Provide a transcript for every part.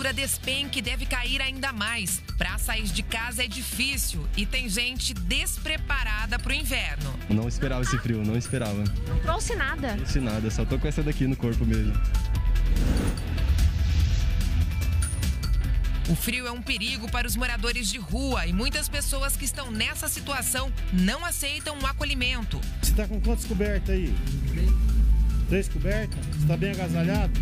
temperatura despenca e deve cair ainda mais. Para sair de casa é difícil e tem gente despreparada para o inverno. Não esperava esse frio, não esperava. Não trouxe nada. Não trouxe nada, só tô com essa daqui no corpo mesmo. O frio é um perigo para os moradores de rua e muitas pessoas que estão nessa situação não aceitam o acolhimento. Você está com quantas cobertas aí? 3 cobertas? Você está bem agasalhado?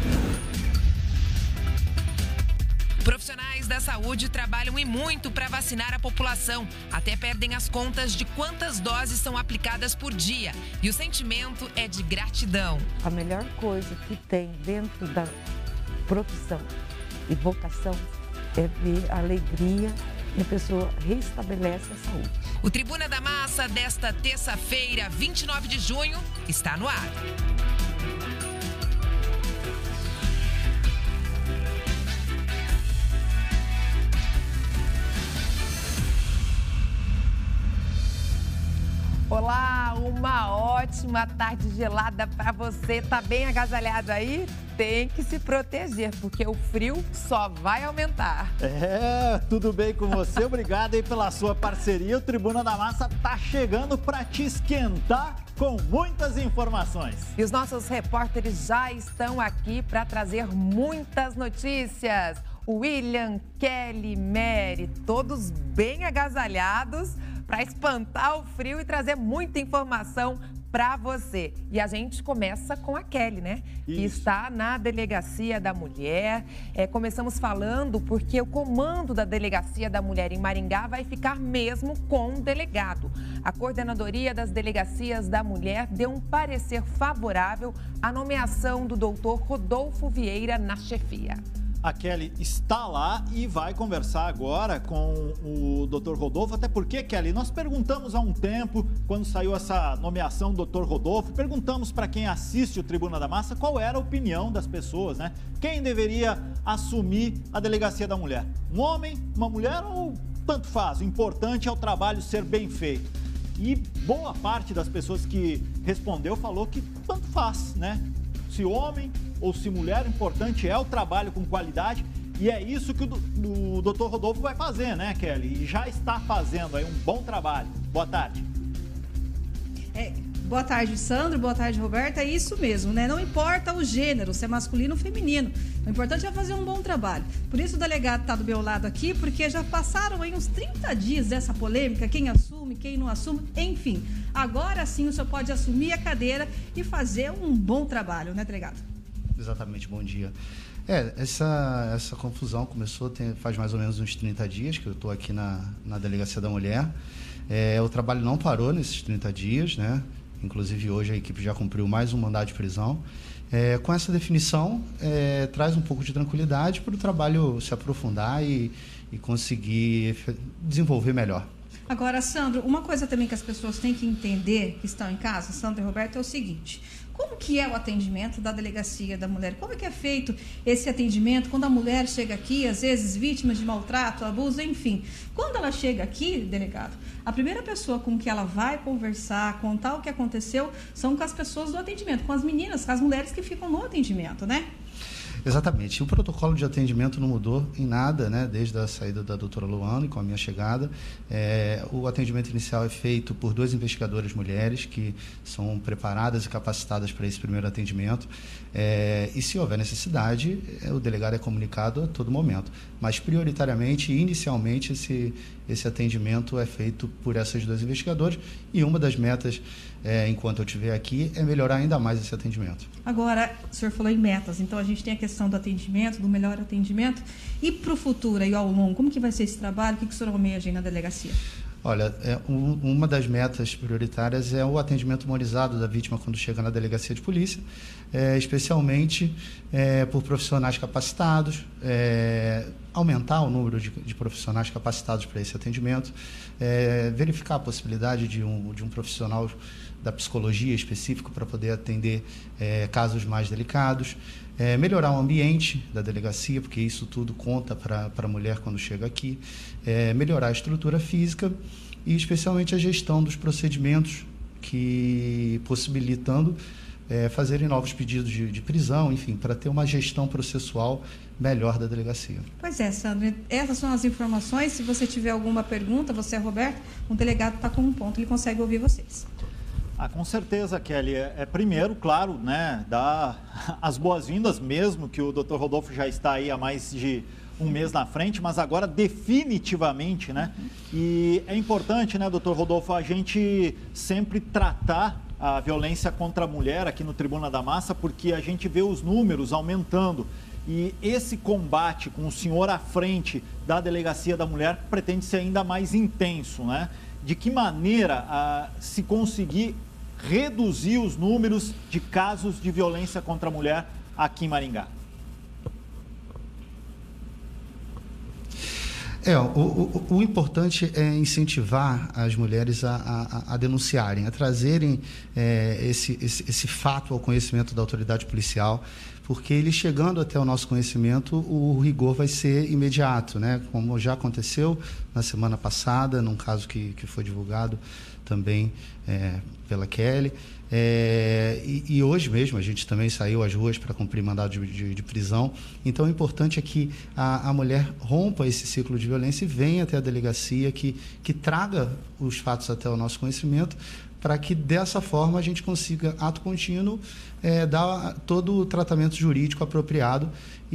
Profissionais da saúde trabalham e muito para vacinar a população. Até perdem as contas de quantas doses são aplicadas por dia. E o sentimento é de gratidão. A melhor coisa que tem dentro da profissão e vocação é ver a alegria e a pessoa restabelece a saúde. O Tribuna da Massa desta terça-feira, 29 de junho, está no ar. Olá, uma ótima tarde gelada para você. Tá bem agasalhado aí? Tem que se proteger, porque o frio só vai aumentar. Tudo bem com você? Obrigado aí pela sua parceria. O Tribuna da Massa tá chegando para te esquentar com muitas informações. E os nossos repórteres já estão aqui para trazer muitas notícias. William, Kelly, Mary, todos bem agasalhados para espantar o frio e trazer muita informação para você. E a gente começa com a Kelly, né? Isso. Que está na Delegacia da Mulher. Começamos falando porque o comando da Delegacia da Mulher em Maringá vai ficar mesmo com o delegado. A Coordenadoria das Delegacias da Mulher deu um parecer favorável à nomeação do doutor Rodolfo Vieira na chefia. A Kelly está lá e vai conversar agora com o Dr. Rodolfo, até porque, Kelly, nós perguntamos há um tempo, quando saiu essa nomeação do Dr. Rodolfo, perguntamos para quem assiste o Tribuna da Massa qual era a opinião das pessoas, né? Quem deveria assumir a Delegacia da Mulher? Um homem, uma mulher ou tanto faz? O importante é o trabalho ser bem feito. E boa parte das pessoas que respondeu falou que tanto faz, né? Se homem ou se mulher, o importante é o trabalho com qualidade e é isso que o Dr. Rodolfo vai fazer, né, Kelly? E já está fazendo aí um bom trabalho. Boa tarde. Boa tarde, Sandro. Boa tarde, Roberta. É isso mesmo, né? Não importa o gênero, se é masculino ou feminino. O importante é fazer um bom trabalho. Por isso o delegado está do meu lado aqui, porque já passaram aí uns 30 dias dessa polêmica, quem assume, quem não assume, enfim. Agora sim o senhor pode assumir a cadeira e fazer um bom trabalho, né, delegado? Exatamente, bom dia. Essa confusão começou faz mais ou menos uns 30 dias que eu estou aqui na Delegacia da Mulher. O trabalho não parou nesses 30 dias, né? Inclusive hoje a equipe já cumpriu mais um mandado de prisão. Com essa definição, traz um pouco de tranquilidade para o trabalho se aprofundar e conseguir desenvolver melhor. Agora, Sandro, uma coisa também que as pessoas têm que entender, que estão em casa, Sandro e Roberto, é o seguinte: como que é o atendimento da Delegacia da Mulher? Como é que é feito esse atendimento quando a mulher chega aqui, às vezes vítima de maltrato, abuso, enfim? Quando ela chega aqui, delegado, a primeira pessoa com que ela vai conversar, contar o que aconteceu, são com as pessoas do atendimento, com as meninas, com as mulheres que ficam no atendimento, né? Exatamente. O protocolo de atendimento não mudou em nada, né? Desde a saída da doutora Luana, com a minha chegada. O atendimento inicial é feito por 2 investigadoras mulheres que são preparadas e capacitadas para esse primeiro atendimento. E se houver necessidade, o delegado é comunicado a todo momento. Mas, prioritariamente e inicialmente, esse atendimento é feito por essas 2 investigadoras. E uma das metas, enquanto eu estiver aqui, é melhorar ainda mais esse atendimento. Agora, o senhor falou em metas, então a gente tem a questão do atendimento, do melhor atendimento. E para o futuro e ao longo, como que vai ser esse trabalho? O que o senhor almeja aí na delegacia? Olha, uma das metas prioritárias é o atendimento humanizado da vítima quando chega na delegacia de polícia, especialmente por profissionais capacitados, aumentar o número de profissionais capacitados para esse atendimento, verificar a possibilidade de um profissional da psicologia específico para poder atender casos mais delicados, melhorar o ambiente da delegacia, porque isso tudo conta para a mulher quando chega aqui, melhorar a estrutura física e especialmente a gestão dos procedimentos, que possibilitando fazerem novos pedidos de prisão, enfim, para ter uma gestão processual melhor da delegacia. Pois é, Sandro, essas são as informações. Se você tiver alguma pergunta, você é Roberto, o delegado está com um ponto, ele consegue ouvir vocês. Com certeza, Kelly. Primeiro, claro, né, dar as boas-vindas, mesmo que o Dr. Rodolfo já está aí há mais de um mês na frente, mas agora definitivamente, né? E é importante, né, Dr. Rodolfo, a gente sempre tratar a violência contra a mulher aqui no Tribuna da Massa, porque a gente vê os números aumentando. E esse combate com o senhor à frente da Delegacia da Mulher pretende ser ainda mais intenso, né? De que maneira se conseguir reduzir os números de casos de violência contra a mulher aqui em Maringá? O importante é incentivar as mulheres a denunciarem, a trazerem esse fato ao conhecimento da autoridade policial, porque ele chegando até o nosso conhecimento, o rigor vai ser imediato, né? Como já aconteceu na semana passada, num caso que foi divulgado também pela Kelly. E hoje mesmo a gente também saiu às ruas para cumprir mandado de prisão. Então o importante é que a mulher rompa esse ciclo de violência e venha até a delegacia, que traga os fatos até o nosso conhecimento, para que dessa forma a gente consiga, ato contínuo, dar todo o tratamento jurídico apropriado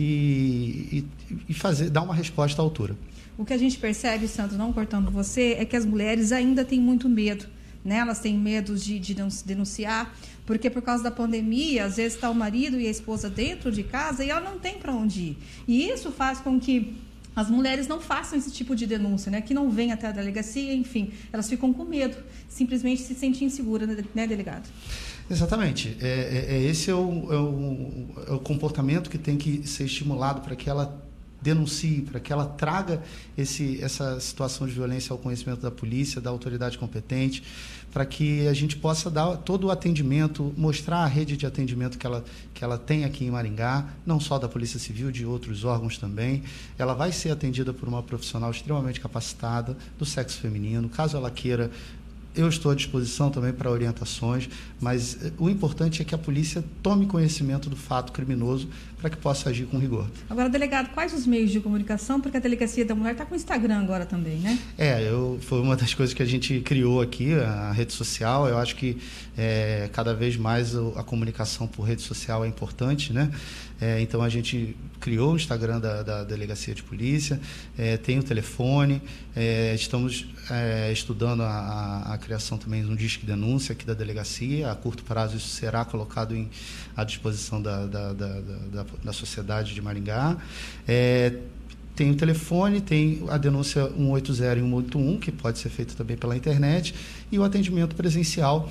e dar uma resposta à altura. O que a gente percebe, Sandro, não cortando você, é que as mulheres ainda têm muito medo, né? Elas têm medo de não se denunciar, porque por causa da pandemia, às vezes está o marido e a esposa dentro de casa e ela não tem para onde ir. E isso faz com que as mulheres não façam esse tipo de denúncia, né? Que não vêm até a delegacia, enfim, elas ficam com medo, simplesmente se sentem inseguras, né, delegado? Exatamente. Esse é o comportamento que tem que ser estimulado para que ela denuncie, para que ela traga essa situação de violência ao conhecimento da polícia, da autoridade competente, para que a gente possa dar todo o atendimento, mostrar a rede de atendimento que ela tem aqui em Maringá, não só da Polícia Civil, de outros órgãos também. Ela vai ser atendida por uma profissional extremamente capacitada, do sexo feminino. Caso ela queira, eu estou à disposição também para orientações, mas o importante é que a polícia tome conhecimento do fato criminoso para que possa agir com rigor. Agora, delegado, quais os meios de comunicação? Porque a Delegacia da Mulher está com o Instagram agora também, né? Foi uma das coisas que a gente criou aqui, a rede social. Eu acho que cada vez mais a comunicação por rede social é importante, né? Então, a gente criou o Instagram da Delegacia de Polícia, tem o telefone, estamos estudando a criação também de um disque denúncia aqui da delegacia. A curto prazo isso será colocado à disposição da sociedade de Maringá. Tem o telefone, tem a denúncia 180 e 181, que pode ser feita também pela internet, e o atendimento presencial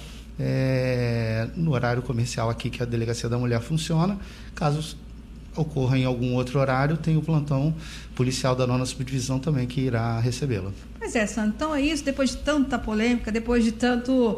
no horário comercial aqui que a Delegacia da Mulher funciona. Caso ocorra em algum outro horário, tem o plantão policial da 9ª Subdivisão também que irá recebê-la. Pois é, Sandro, então é isso. Depois de tanta polêmica, depois de tanto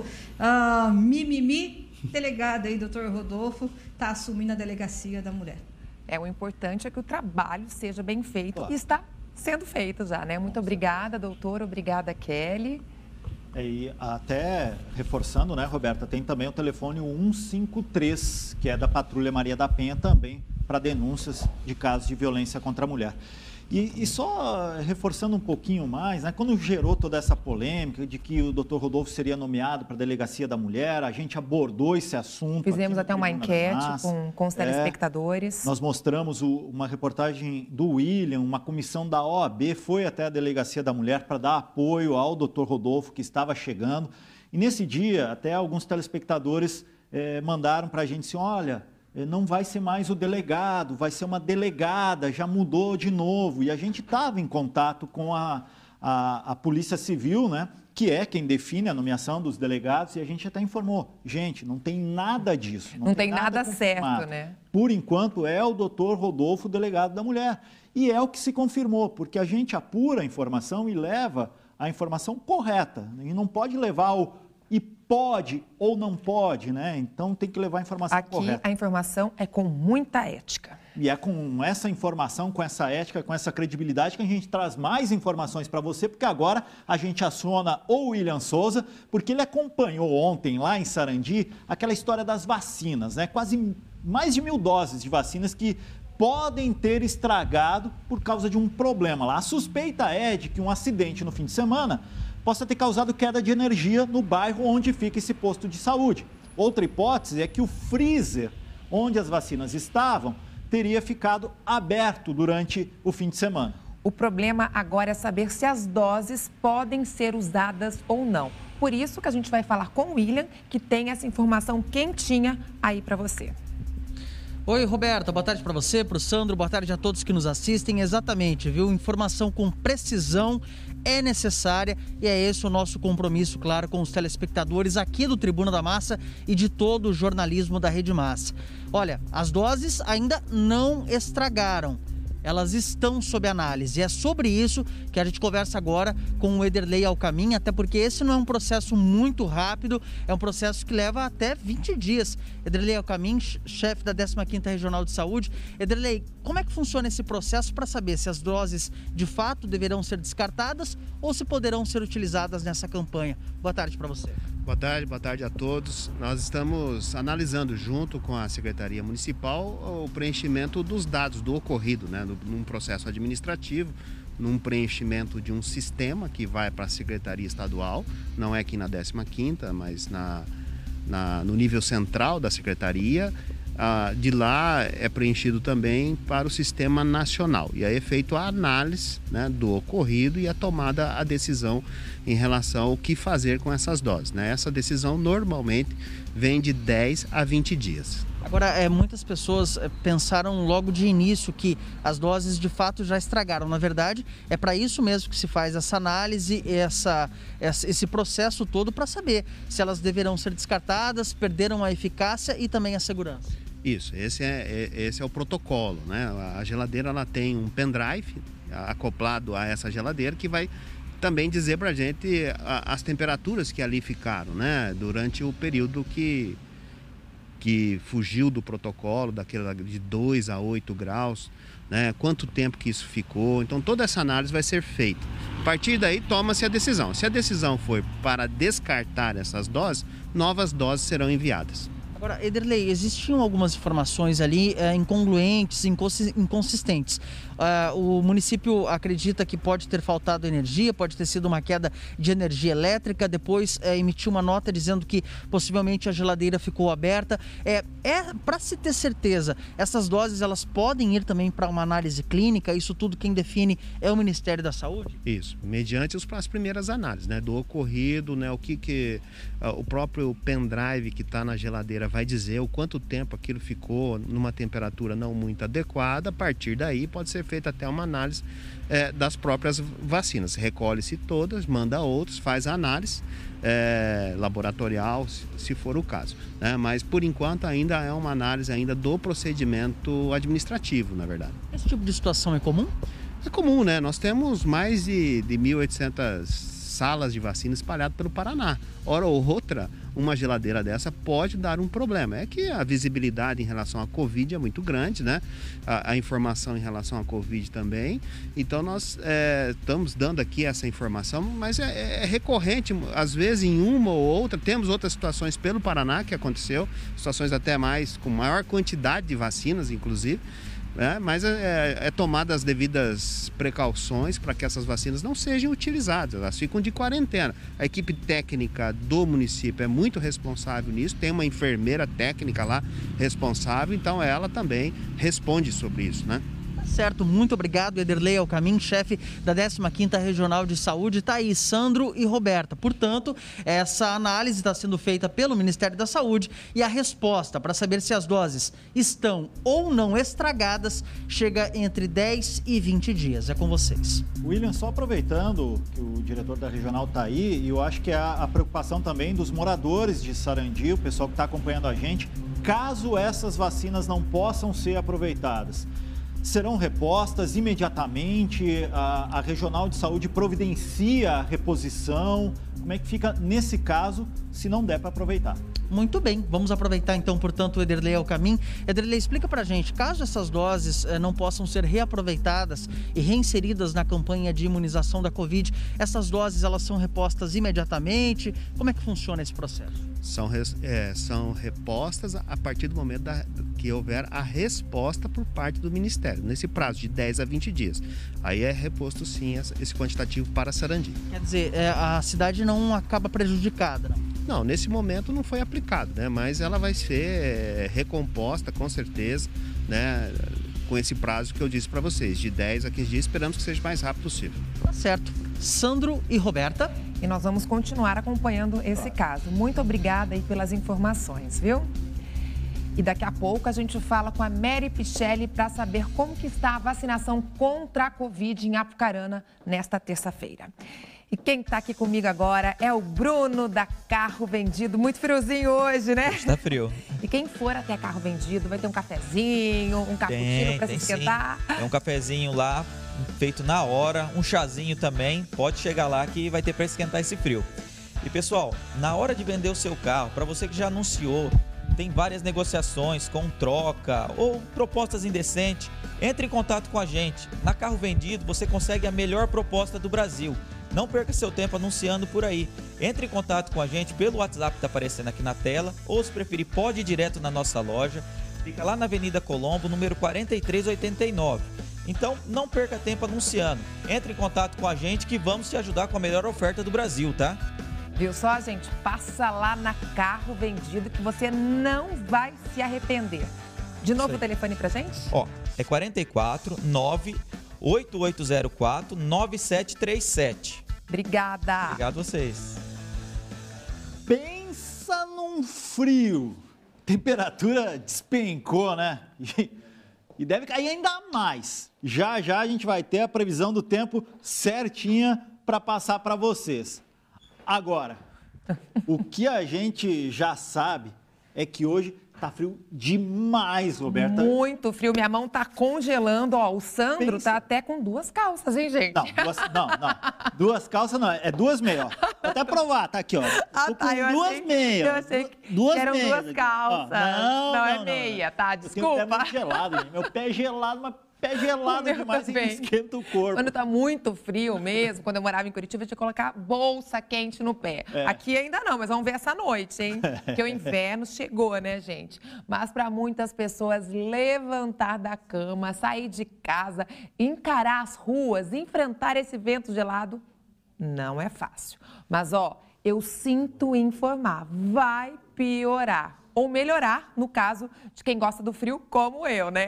mimimi, delegado aí, doutor Rodolfo, está assumindo a Delegacia da Mulher. O importante é que o trabalho seja bem feito, e está sendo feito já, né? Muito obrigada, doutora. Obrigada, Kelly. E até reforçando, né, Roberta, tem também o telefone 153, que é da Patrulha Maria da Penha também, para denúncias de casos de violência contra a mulher. E só reforçando um pouquinho mais, né, quando gerou toda essa polêmica de que o Dr. Rodolfo seria nomeado para a Delegacia da Mulher, a gente abordou esse assunto. Fizemos até uma enquete com os telespectadores. Nós mostramos uma reportagem do William, uma comissão da OAB foi até a Delegacia da Mulher para dar apoio ao Dr. Rodolfo, que estava chegando. E nesse dia, até alguns telespectadores mandaram para a gente assim, olha, não vai ser mais o delegado, vai ser uma delegada, já mudou de novo. E a gente estava em contato com a Polícia Civil, né, que é quem define a nomeação dos delegados, e a gente até informou, gente, não tem nada disso. Não tem nada certo, né? Por enquanto, é o doutor Rodolfo, delegado da Mulher. E é o que se confirmou, porque a gente apura a informação e leva a informação correta. E não pode levar pode ou não pode, né? Então tem que levar a informação correta. Aqui a informação é com muita ética. E é com essa informação, com essa ética, com essa credibilidade que a gente traz mais informações para você, porque agora a gente aciona o William Souza, porque ele acompanhou ontem lá em Sarandi aquela história das vacinas, né? Quase mais de 1.000 doses de vacinas que podem ter estragado por causa de um problema lá. A suspeita é de que um acidente no fim de semana possa ter causado queda de energia no bairro onde fica esse posto de saúde. Outra hipótese é que o freezer onde as vacinas estavam teria ficado aberto durante o fim de semana. O problema agora é saber se as doses podem ser usadas ou não. Por isso que a gente vai falar com o William, que tem essa informação quentinha aí para você. Oi, Roberta, boa tarde para você, para o Sandro, boa tarde a todos que nos assistem. Exatamente, viu? Informação com precisão é necessária e é esse o nosso compromisso, claro, com os telespectadores aqui do Tribuna da Massa e de todo o jornalismo da Rede Massa. Olha, as doses ainda não estragaram. Elas estão sob análise. E é sobre isso que a gente conversa agora com o Ederlei Alcamin, até porque esse não é um processo muito rápido, é um processo que leva até 20 dias. Ederlei Alcamin, chefe da 15ª Regional de Saúde. Ederlei, como é que funciona esse processo para saber se as doses de fato deverão ser descartadas ou se poderão ser utilizadas nessa campanha? Boa tarde para você. Boa tarde a todos. Nós estamos analisando junto com a Secretaria Municipal o preenchimento dos dados do ocorrido, né, num processo administrativo, num preenchimento de um sistema que vai para a Secretaria Estadual, não é aqui na 15ª, mas no nível central da Secretaria. De lá é preenchido também para o sistema nacional e aí é feita a análise, né, do ocorrido e a tomada a decisão em relação ao que fazer com essas doses, né? Essa decisão normalmente vem de 10 a 20 dias. Agora, muitas pessoas pensaram logo de início que as doses de fato já estragaram. Na verdade, é para isso mesmo que se faz essa análise, esse processo todo para saber se elas deverão ser descartadas, perderam a eficácia e também a segurança. Isso, esse é o protocolo, né? A geladeira ela tem um pendrive acoplado a essa geladeira que vai também dizer para a gente as temperaturas que ali ficaram, né? Durante o período que fugiu do protocolo, daquele de 2 a 8 graus, né? Quanto tempo que isso ficou. Então toda essa análise vai ser feita. A partir daí toma-se a decisão. Se a decisão for para descartar essas doses, novas doses serão enviadas. Agora, Ederlei, existiam algumas informações ali incongruentes, inconsistentes. O município acredita que pode ter faltado energia, pode ter sido uma queda de energia elétrica, depois emitiu uma nota dizendo que possivelmente a geladeira ficou aberta. Para se ter certeza, essas doses elas podem ir também para uma análise clínica, isso tudo quem define é o Ministério da Saúde? Isso, mediante as primeiras análises, né, do ocorrido, né, o que o próprio pendrive que está na geladeira vai dizer, o quanto tempo aquilo ficou numa temperatura não muito adequada. A partir daí pode ser feita até uma análise das próprias vacinas. Recolhe-se todas, manda outros, faz a análise laboratorial, se for o caso, né? Mas por enquanto ainda é uma análise ainda do procedimento administrativo, na verdade. Esse tipo de situação é comum? É comum, né? Nós temos mais de 1.800 salas de vacina espalhadas pelo Paraná. Hora ou outra, uma geladeira dessa pode dar um problema. É que a visibilidade em relação à Covid é muito grande, né? A informação em relação à Covid também. Então nós estamos dando aqui essa informação, mas é recorrente. Às vezes em uma ou outra, temos outras situações pelo Paraná que aconteceu, situações até mais, com maior quantidade de vacinas, inclusive. Mas tomada as devidas precauções para que essas vacinas não sejam utilizadas, elas ficam de quarentena. A equipe técnica do município é muito responsável nisso, tem uma enfermeira técnica lá responsável, então ela também responde sobre isso, né? Certo, muito obrigado, Ederlei Alcamin, chefe da 15ª Regional de Saúde. Tá aí, Sandro e Roberta. Portanto, essa análise está sendo feita pelo Ministério da Saúde e a resposta para saber se as doses estão ou não estragadas chega entre 10 e 20 dias. É com vocês. William, só aproveitando que o diretor da Regional está aí, e eu acho que é a preocupação também dos moradores de Sarandi, o pessoal que está acompanhando a gente, caso essas vacinas não possam ser aproveitadas. serão repostas imediatamente? A Regional de Saúde providencia a reposição? Como é que fica nesse caso, se não der para aproveitar? Muito bem, vamos aproveitar então, portanto, o Ederlei Alcamin. Ederlei, explica pra gente, caso essas doses não possam ser reaproveitadas e reinseridas na campanha de imunização da Covid, essas doses elas são repostas imediatamente? Como é que funciona esse processo? São repostas a partir do momento que houver a resposta por parte do Ministério, nesse prazo de 10 a 20 dias. Aí é reposto sim esse quantitativo para Sarandi. Quer dizer, a cidade não acaba prejudicada, não? Não, nesse momento não foi aplicado, né? Mas ela vai ser recomposta com certeza, né? Com esse prazo que eu disse para vocês, de 10 a 15 dias, esperamos que seja o mais rápido possível. Tá certo. Sandro e Roberta. E nós vamos continuar acompanhando esse caso. Muito obrigada aí pelas informações, viu? E daqui a pouco a gente fala com a Mary Pichelli para saber como que está a vacinação contra a Covid em Apucarana nesta terça-feira. E quem está aqui comigo agora é o Bruno da Carro Vendido. Muito friozinho hoje, né? Está frio. E quem for até Carro Vendido vai ter um cafezinho, um cappuccino para se esquentar. Sim. É um cafezinho lá, feito na hora, um chazinho também. Pode chegar lá que vai ter para esquentar esse frio. E pessoal, na hora de vender o seu carro, para você que já anunciou, tem várias negociações com troca ou propostas indecentes, entre em contato com a gente. Na Carro Vendido você consegue a melhor proposta do Brasil. Não perca seu tempo anunciando por aí. Entre em contato com a gente pelo WhatsApp que está aparecendo aqui na tela, ou se preferir pode ir direto na nossa loja. Fica lá na Avenida Colombo, número 4389. Então não perca tempo anunciando. Entre em contato com a gente que vamos te ajudar com a melhor oferta do Brasil, tá? Viu só, gente? Passa lá na Carro Vendido que você não vai se arrepender. De novo o telefone pra gente? Ó, é 44 98804 9737. Obrigada. Obrigado a vocês. Pensa num frio. Temperatura despencou, né? E deve cair ainda mais. Já já a gente vai ter a previsão do tempo certinha para passar para vocês. Agora, o que a gente já sabe é que hoje tá frio demais, Roberta. Muito frio. Minha mão tá congelando. Ó, o Sandro tá até com 2 calças, hein, gente? Não. 2 calças não, é 2 meias, ó. Vou até provar, tá aqui, ó. Tô com 2 meias. Eu achei que eram 2 calças. Não, é meia, tá? Desculpa. Eu tenho o pé muito gelado, gente. Meu pé é gelado, mas pé gelado demais e esquenta o corpo. Quando tá muito frio mesmo, quando eu morava em Curitiba, eu tinha que colocar bolsa quente no pé. Aqui ainda não, mas vamos ver essa noite, hein? Porque o inverno chegou, né, gente? Mas para muitas pessoas, levantar da cama, sair de casa, encarar as ruas, enfrentar esse vento gelado, não é fácil. Mas, ó, eu sinto informar, vai piorar. Ou melhorar, no caso de quem gosta do frio, como eu, né?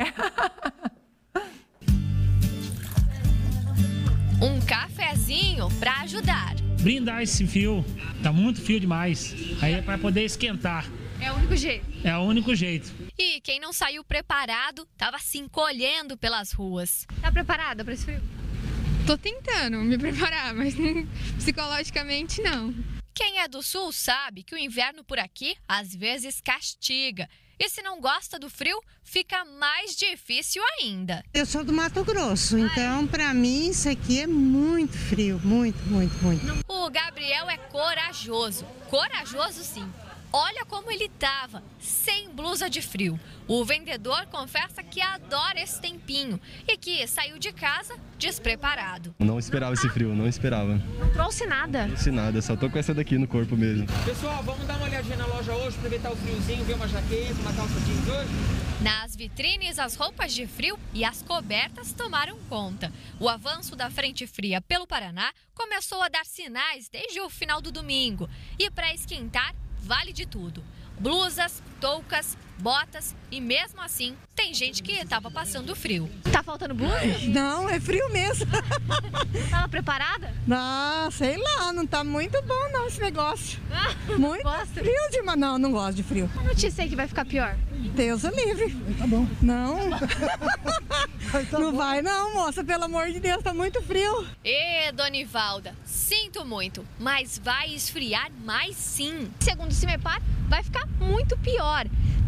Um cafezinho para ajudar. Brindar esse fio, tá muito frio demais. Aí é para poder esquentar. É o único jeito. É o único jeito. E quem não saiu preparado, tava se encolhendo pelas ruas. Tá preparada para esse frio? Tô tentando me preparar, mas psicologicamente não. Quem é do sul sabe que o inverno por aqui às vezes castiga. E se não gosta do frio, fica mais difícil ainda. Eu sou do Mato Grosso, então para mim isso aqui é muito frio, muito. O Gabriel é corajoso, sim. Olha como ele tava, sem blusa de frio. O vendedor confessa que adora esse tempinho e que saiu de casa despreparado. Não esperava esse frio, não esperava. Não trouxe nada? Não trouxe nada, só tô com essa daqui no corpo mesmo. Pessoal, vamos dar uma olhadinha na loja hoje, aproveitar o friozinho, ver uma jaqueta, uma calça jeans hoje? Nas vitrines, as roupas de frio e as cobertas tomaram conta. O avanço da frente fria pelo Paraná começou a dar sinais desde o final do domingo. E para esquentar, vale de tudo. Blusas, toucas, botas e mesmo assim tem gente que tava passando frio. Tá faltando blusa? Não, é frio mesmo. Tava preparada? Não, sei lá, não tá muito bom não esse negócio. Muito Gosta? frio demais. Não gosto de frio. A notícia aí que vai ficar pior. Deus o livre. Tá bom. Não. Não vai não, moça, pelo amor de Deus, tá muito frio. Ê, Donivalda, sinto muito, mas vai esfriar mais sim. Segundo o CIMEPAR, vai ficar muito pior.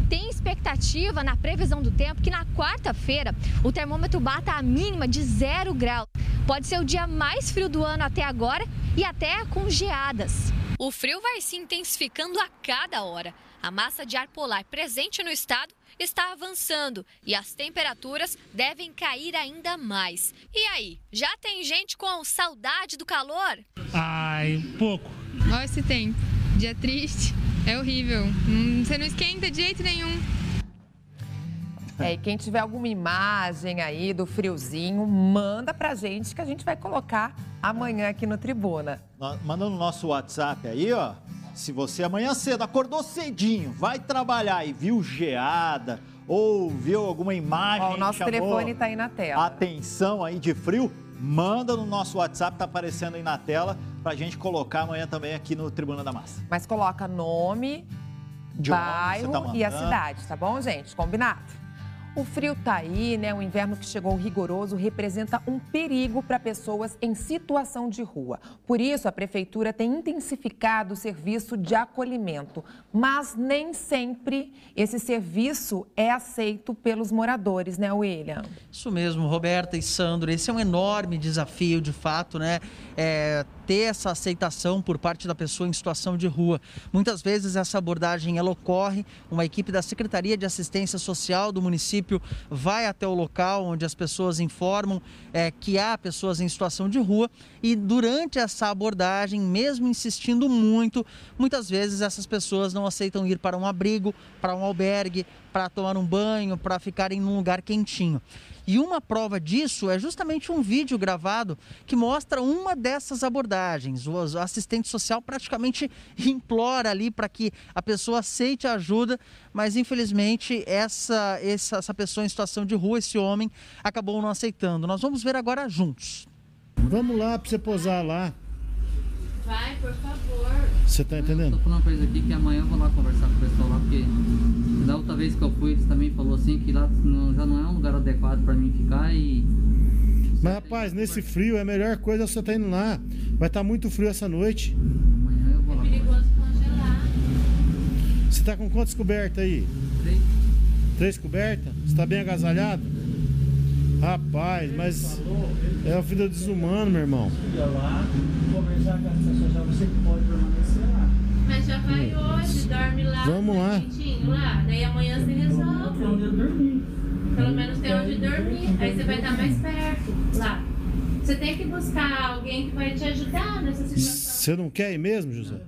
tem expectativa na previsão do tempo que na quarta-feira o termômetro bata a mínima de 0 graus. Pode ser o dia mais frio do ano até agora e até com geadas. O frio vai se intensificando a cada hora. A massa de ar polar presente no estado está avançando e as temperaturas devem cair ainda mais. E aí, já tem gente com saudade do calor? Ai, pouco. Olha esse tempo, dia triste, é horrível, você não esquenta de jeito nenhum. E quem tiver alguma imagem aí do friozinho, manda pra gente que a gente vai colocar amanhã aqui no Tribuna. Manda no nosso WhatsApp aí, ó. Se você amanhã cedo acordou cedinho, vai trabalhar e viu geada ou viu alguma imagem, ó, o nosso telefone tá aí na tela. Atenção aí de frio, manda no nosso WhatsApp, tá aparecendo aí na tela, pra gente colocar amanhã também aqui no Tribuna da Massa. Mas coloca nome, bairro e a cidade, tá bom, gente? Combinado? O frio tá aí, né? O inverno que chegou rigoroso representa um perigo para pessoas em situação de rua. Por isso, a prefeitura tem intensificado o serviço de acolhimento. Mas nem sempre esse serviço é aceito pelos moradores, né, William? Isso mesmo, Roberta e Sandro. Esse é um enorme desafio, de fato, né? Ter essa aceitação por parte da pessoa em situação de rua. Muitas vezes essa abordagem ela ocorre, uma equipe da Secretaria de Assistência Social do município vai até o local onde as pessoas informam que há pessoas em situação de rua e durante essa abordagem, mesmo insistindo muito, muitas vezes essas pessoas não aceitam ir para um abrigo, para um albergue, para tomar um banho, para ficarem num lugar quentinho. E uma prova disso é justamente um vídeo gravado que mostra uma dessas abordagens. O assistente social praticamente implora ali para que a pessoa aceite a ajuda, mas infelizmente essa pessoa em situação de rua, esse homem, acabou não aceitando. Nós vamos ver agora juntos. Vamos lá para você posar lá. Vai, por favor. Você tá entendendo? Eu tô falando uma coisa aqui que amanhã eu vou lá conversar com o pessoal lá, porque da outra vez que eu fui, eles também falaram assim que lá já não é um lugar adequado para mim ficar e... Mas rapaz, nesse frio é a melhor coisa você tá indo lá. Vai estar muito frio essa noite. Amanhã eu vou lá. É perigoso congelar. Você tá com quantas cobertas aí? 3. 3 cobertas? Você tá bem agasalhado? Rapaz, mas é uma vida desumana, meu irmão. Lá, conversar com as pessoas, já você pode permanecer lá. Mas já vai hoje, dorme lá. Vamos lá. Lá. Daí amanhã você resolve. Tem onde dormir. Pelo menos tem onde dormir. Aí você vai estar mais perto lá. Você tem que buscar alguém que vai te ajudar nessa situação. Você não quer ir mesmo, José?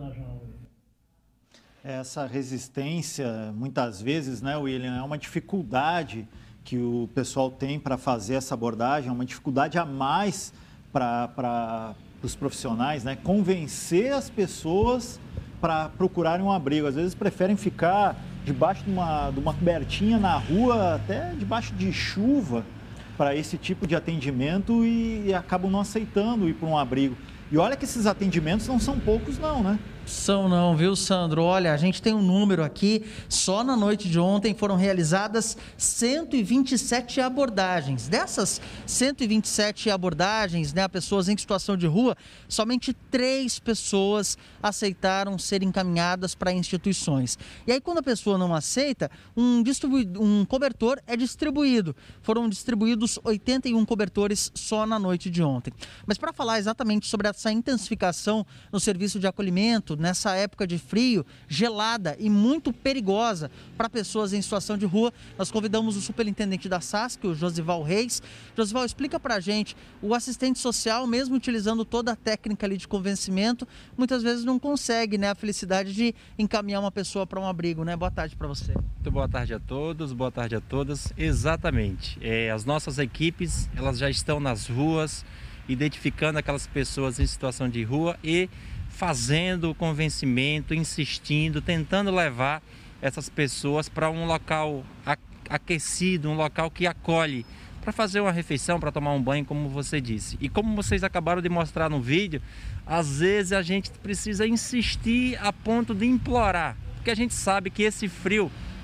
Essa resistência, muitas vezes, né, William, é uma dificuldade que o pessoal tem para fazer essa abordagem, é uma dificuldade a mais para os profissionais, né? Convencer as pessoas para procurarem um abrigo. Às vezes preferem ficar debaixo de uma cobertinha na rua, até debaixo de chuva, para esse tipo de atendimento e acabam não aceitando ir para um abrigo. E olha que esses atendimentos não são poucos não, né? São não, viu, Sandro? Olha, a gente tem um número aqui, só na noite de ontem foram realizadas 127 abordagens. Dessas 127 abordagens, né, a pessoas em situação de rua, somente 3 pessoas aceitaram ser encaminhadas para instituições. E aí, quando a pessoa não aceita, um cobertor é distribuído. Foram distribuídos 81 cobertores só na noite de ontem. Mas para falar exatamente sobre essa intensificação no serviço de acolhimento, nessa época de frio, gelada e muito perigosa para pessoas em situação de rua, nós convidamos o superintendente da SASC, o Josival Reis. Josival, explica para a gente, o assistente social, mesmo utilizando toda a técnica ali de convencimento, muitas vezes não consegue, né, a felicidade de encaminhar uma pessoa para um abrigo, né? Boa tarde para você. Muito boa tarde a todos, boa tarde a todas. Exatamente, as nossas equipes, elas já estão nas ruas, identificando aquelas pessoas em situação de rua e fazendo o convencimento, insistindo, tentando levar essas pessoas para um local aquecido, um local que acolhe, para fazer uma refeição, para tomar um banho, como você disse. E como vocês acabaram de mostrar no vídeo, às vezes a gente precisa insistir a ponto de implorar, porque a gente sabe que esse frio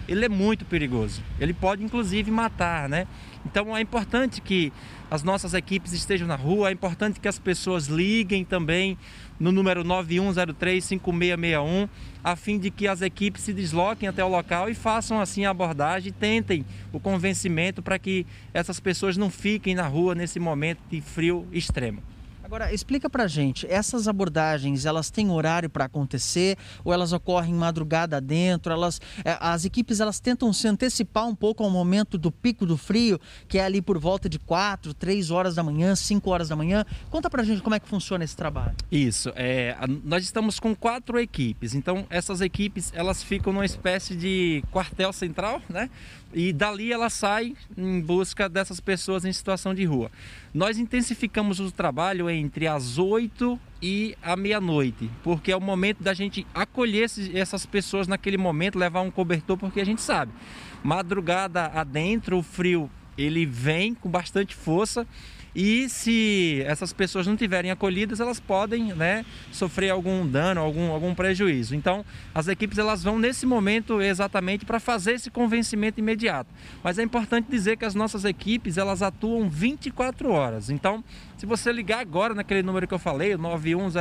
ele é muito perigoso. Ele pode, inclusive, matar, né? Então, é importante que as nossas equipes estejam na rua, é importante que as pessoas liguem também no número 9103-5661, a fim de que as equipes se desloquem até o local e façam assim a abordagem, tentem o convencimento para que essas pessoas não fiquem na rua nesse momento de frio extremo. Agora, explica pra gente, essas abordagens, elas têm horário para acontecer ou elas ocorrem madrugada dentro? As equipes, elas tentam se antecipar um pouco ao momento do pico do frio, que é ali por volta de 4, 3 horas da manhã, 5 horas da manhã. Conta pra gente como é que funciona esse trabalho. Isso, nós estamos com 4 equipes, então essas equipes, elas ficam numa espécie de quartel central, né? E dali ela sai em busca dessas pessoas em situação de rua. Nós intensificamos o trabalho entre as 8 e a meia-noite, porque é o momento da gente acolher essas pessoas naquele momento, levar um cobertor, porque a gente sabe, madrugada adentro, o frio ele vem com bastante força. E se essas pessoas não tiverem acolhidas, elas podem, né, sofrer algum dano, algum prejuízo. Então, as equipes elas vão nesse momento exatamente para fazer esse convencimento imediato. Mas é importante dizer que as nossas equipes elas atuam 24 horas. Então, se você ligar agora naquele número que eu falei, o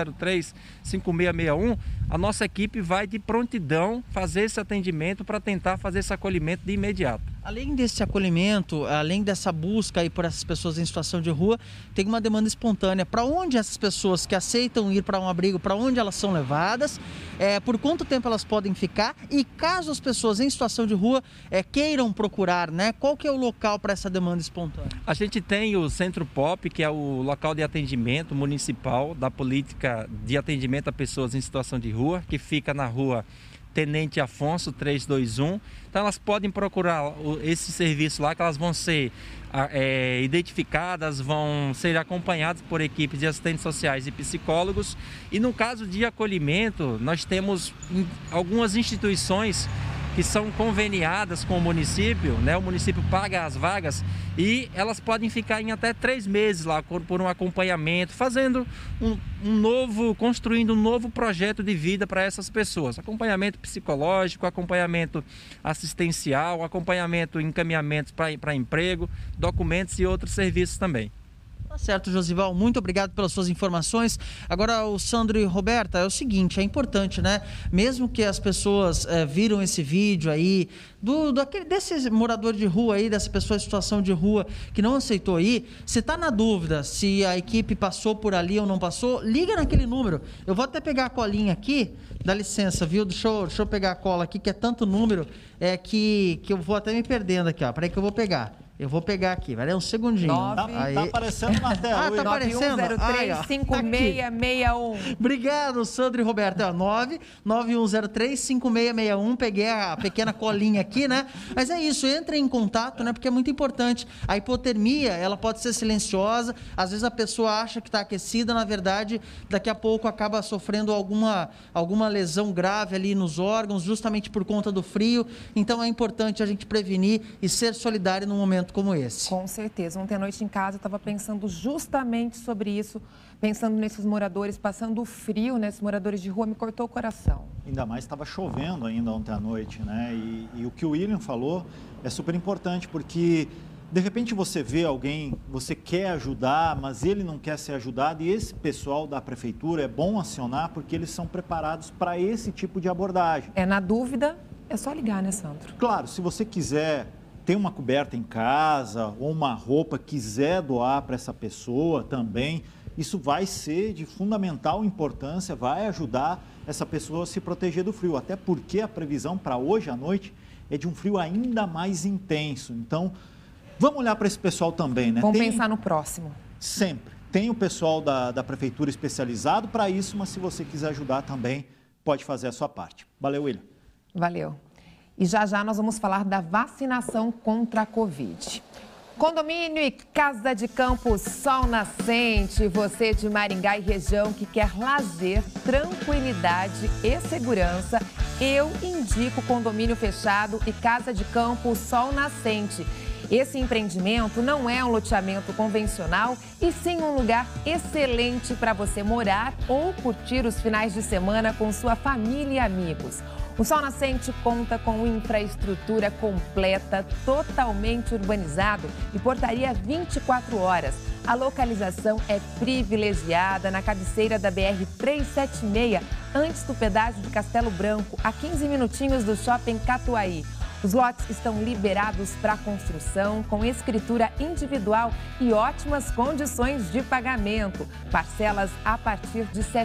9103-5661, a nossa equipe vai de prontidão fazer esse atendimento para tentar fazer esse acolhimento de imediato. Além desse acolhimento, além dessa busca aí por essas pessoas em situação de rua, tem uma demanda espontânea. Para onde essas pessoas que aceitam ir para um abrigo, para onde elas são levadas, por quanto tempo elas podem ficar e caso as pessoas em situação de rua queiram procurar, né? Qual que é o local para essa demanda espontânea? A gente tem o Centro Pop, que é o local de atendimento municipal da política de atendimento a pessoas em situação de rua, que fica na rua Tenente Afonso 321. Então elas podem procurar esse serviço lá, que elas vão ser identificadas, vão ser acompanhadas por equipes de assistentes sociais e psicólogos. E no caso de acolhimento, nós temos algumas instituições que são conveniadas com o município, né? O município paga as vagas e elas podem ficar em até 3 meses lá por um acompanhamento, fazendo construindo um novo projeto de vida para essas pessoas. Acompanhamento psicológico, acompanhamento assistencial, acompanhamento, encaminhamentos para emprego, documentos e outros serviços também. Tá certo, Josival, muito obrigado pelas suas informações. Agora, o Sandro e Roberta, é o seguinte, é importante, né? Mesmo que as pessoas viram esse vídeo aí, desse morador de rua aí, dessa pessoa em situação de rua que não aceitou ir, se tá na dúvida se a equipe passou por ali ou não passou, liga naquele número. Eu vou até pegar a colinha aqui, dá licença, viu? Deixa eu pegar a cola aqui, que é tanto número que eu vou até me perdendo aqui, ó. Peraí que eu vou pegar. Eu vou pegar aqui, vai dar um segundinho. Tá aparecendo na tela. Tá aparecendo? 9103-5661. Obrigado, Sandro e Roberto. 99103-5661. Peguei a pequena colinha aqui, né? Mas é isso, entre em contato, né? Porque é muito importante. A hipotermia, ela pode ser silenciosa. Às vezes a pessoa acha que está aquecida, na verdade, daqui a pouco acaba sofrendo alguma lesão grave ali nos órgãos, justamente por conta do frio. Então é importante a gente prevenir e ser solidário num momento como esse. Com certeza. Ontem à noite em casa eu estava pensando justamente sobre isso, pensando nesses moradores, passando o frio, nesses moradores de rua, me cortou o coração. Ainda mais estava chovendo ainda ontem à noite, né? E o que o William falou é super importante, porque de repente você vê alguém, você quer ajudar, mas ele não quer ser ajudado, e esse pessoal da prefeitura é bom acionar, porque eles são preparados para esse tipo de abordagem. Na dúvida, é só ligar, né, Sandro? Claro, se você quiser ter uma coberta em casa ou uma roupa, quiser doar para essa pessoa também, isso vai ser de fundamental importância, vai ajudar essa pessoa a se proteger do frio, até porque a previsão para hoje à noite é de um frio ainda mais intenso. Então, vamos olhar para esse pessoal também, né? Vamos pensar no próximo. Sempre. Tem o pessoal da prefeitura especializado para isso, mas se você quiser ajudar também, pode fazer a sua parte. Valeu, William. Valeu. E já nós vamos falar da vacinação contra a Covid. Condomínio e Casa de Campo Sol Nascente, você de Maringá e região que quer lazer, tranquilidade e segurança, eu indico Condomínio Fechado e Casa de Campo Sol Nascente. Esse empreendimento não é um loteamento convencional e sim um lugar excelente para você morar ou curtir os finais de semana com sua família e amigos. O Sol Nascente conta com infraestrutura completa, totalmente urbanizado e portaria 24 horas. A localização é privilegiada na cabeceira da BR-376, antes do pedágio de Castelo Branco, a 15 minutinhos do Shopping Catuaí. Os lotes estão liberados para construção, com escritura individual e ótimas condições de pagamento. Parcelas a partir de R$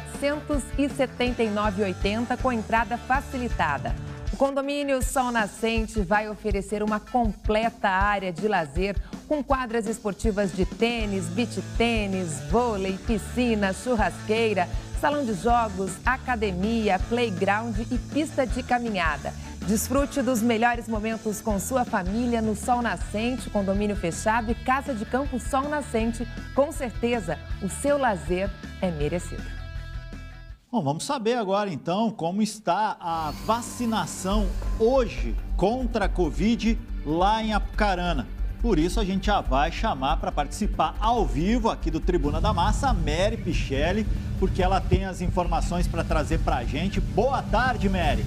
779,80 com entrada facilitada. O condomínio Sol Nascente vai oferecer uma completa área de lazer com quadras esportivas de tênis, beach tênis, vôlei, piscina, churrasqueira, salão de jogos, academia, playground e pista de caminhada. Desfrute dos melhores momentos com sua família no Sol Nascente, condomínio fechado e casa de campo Sol Nascente. Com certeza, o seu lazer é merecido. Bom, vamos saber agora então como está a vacinação hoje contra a Covid lá em Apucarana. Por isso a gente já vai chamar para participar ao vivo aqui do Tribuna da Massa a Mary Pichelli, porque ela tem as informações para trazer para a gente. Boa tarde, Mary.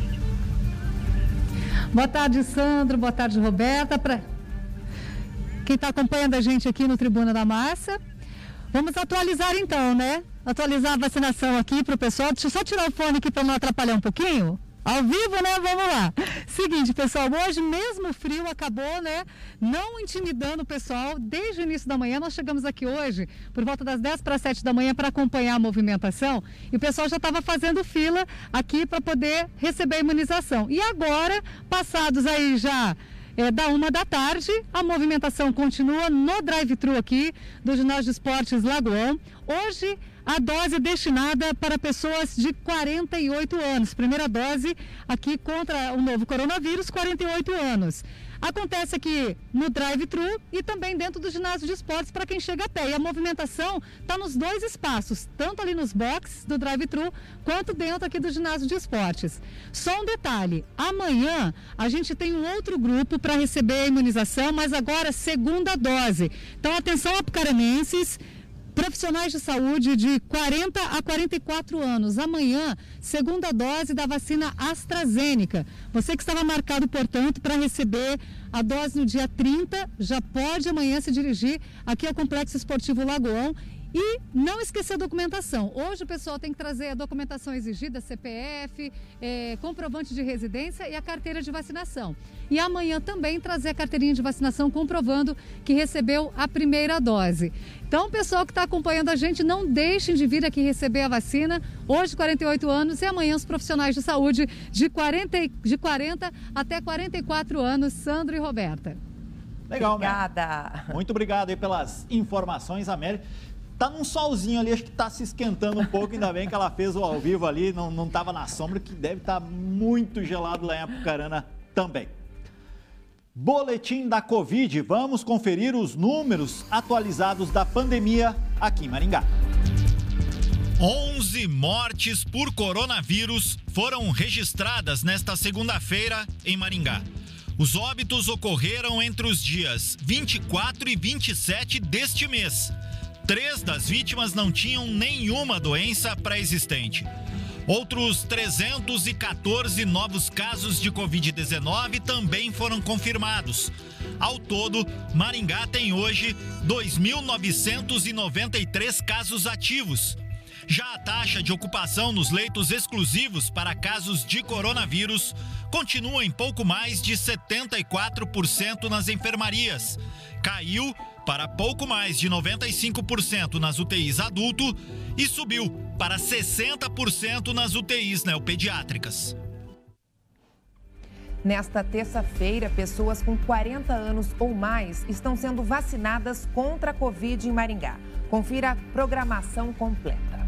Boa tarde, Sandro. Boa tarde, Roberta. Para quem está acompanhando a gente aqui no Tribuna da Massa, vamos atualizar então, né? Atualizar a vacinação aqui para o pessoal. Deixa eu só tirar o fone aqui para não atrapalhar um pouquinho. Ao vivo, né? Vamos lá. Seguinte, pessoal, hoje mesmo o frio acabou, né? Não intimidando o pessoal. Desde o início da manhã, nós chegamos aqui hoje por volta das 10 para 7 da manhã para acompanhar a movimentação. E o pessoal já estava fazendo fila aqui para poder receber a imunização. E agora, passados aí já da 1 da tarde, a movimentação continua no drive-thru aqui do Ginásio de Esportes Lagoão. Hoje, a dose destinada para pessoas de 48 anos. Primeira dose aqui contra o novo coronavírus, 48 anos. Acontece aqui no drive-thru e também dentro do ginásio de esportes para quem chega a pé. E a movimentação está nos dois espaços, tanto ali nos boxes do drive-thru quanto dentro aqui do ginásio de esportes. Só um detalhe, amanhã a gente tem um outro grupo para receber a imunização, mas agora segunda dose. Então atenção apucaranenses, profissionais de saúde de 40 a 44 anos. Amanhã, segunda dose da vacina AstraZeneca. Você que estava marcado, portanto, para receber a dose no dia 30, já pode amanhã se dirigir aqui ao Complexo Esportivo Lagoão. E não esquecer a documentação. Hoje o pessoal tem que trazer a documentação exigida, CPF, comprovante de residência e a carteira de vacinação. E amanhã também trazer a carteirinha de vacinação comprovando que recebeu a primeira dose. Então, pessoal que está acompanhando a gente, não deixem de vir aqui receber a vacina. Hoje, 48 anos e amanhã os profissionais de saúde de 40 até 44 anos, Sandro e Roberta. Legal, obrigada. Mary. Muito obrigado aí pelas informações, a Mary. Tá num solzinho ali, acho que tá se esquentando um pouco, ainda bem que ela fez o ao vivo ali, não tava na sombra, que deve estar muito gelado lá em Apucarana também. Boletim da Covid, vamos conferir os números atualizados da pandemia aqui em Maringá. 11 mortes por coronavírus foram registradas nesta segunda-feira em Maringá. Os óbitos ocorreram entre os dias 24 e 27 deste mês. 3 das vítimas não tinham nenhuma doença pré-existente. Outros 314 novos casos de Covid-19 também foram confirmados. Ao todo, Maringá tem hoje 2.993 casos ativos. Já a taxa de ocupação nos leitos exclusivos para casos de coronavírus continua em pouco mais de 74% nas enfermarias. Caiu para pouco mais de 95% nas UTIs adulto e subiu para 60% nas UTIs neopediátricas. Nesta terça-feira, pessoas com 40 anos ou mais estão sendo vacinadas contra a Covid em Maringá. Confira a programação completa.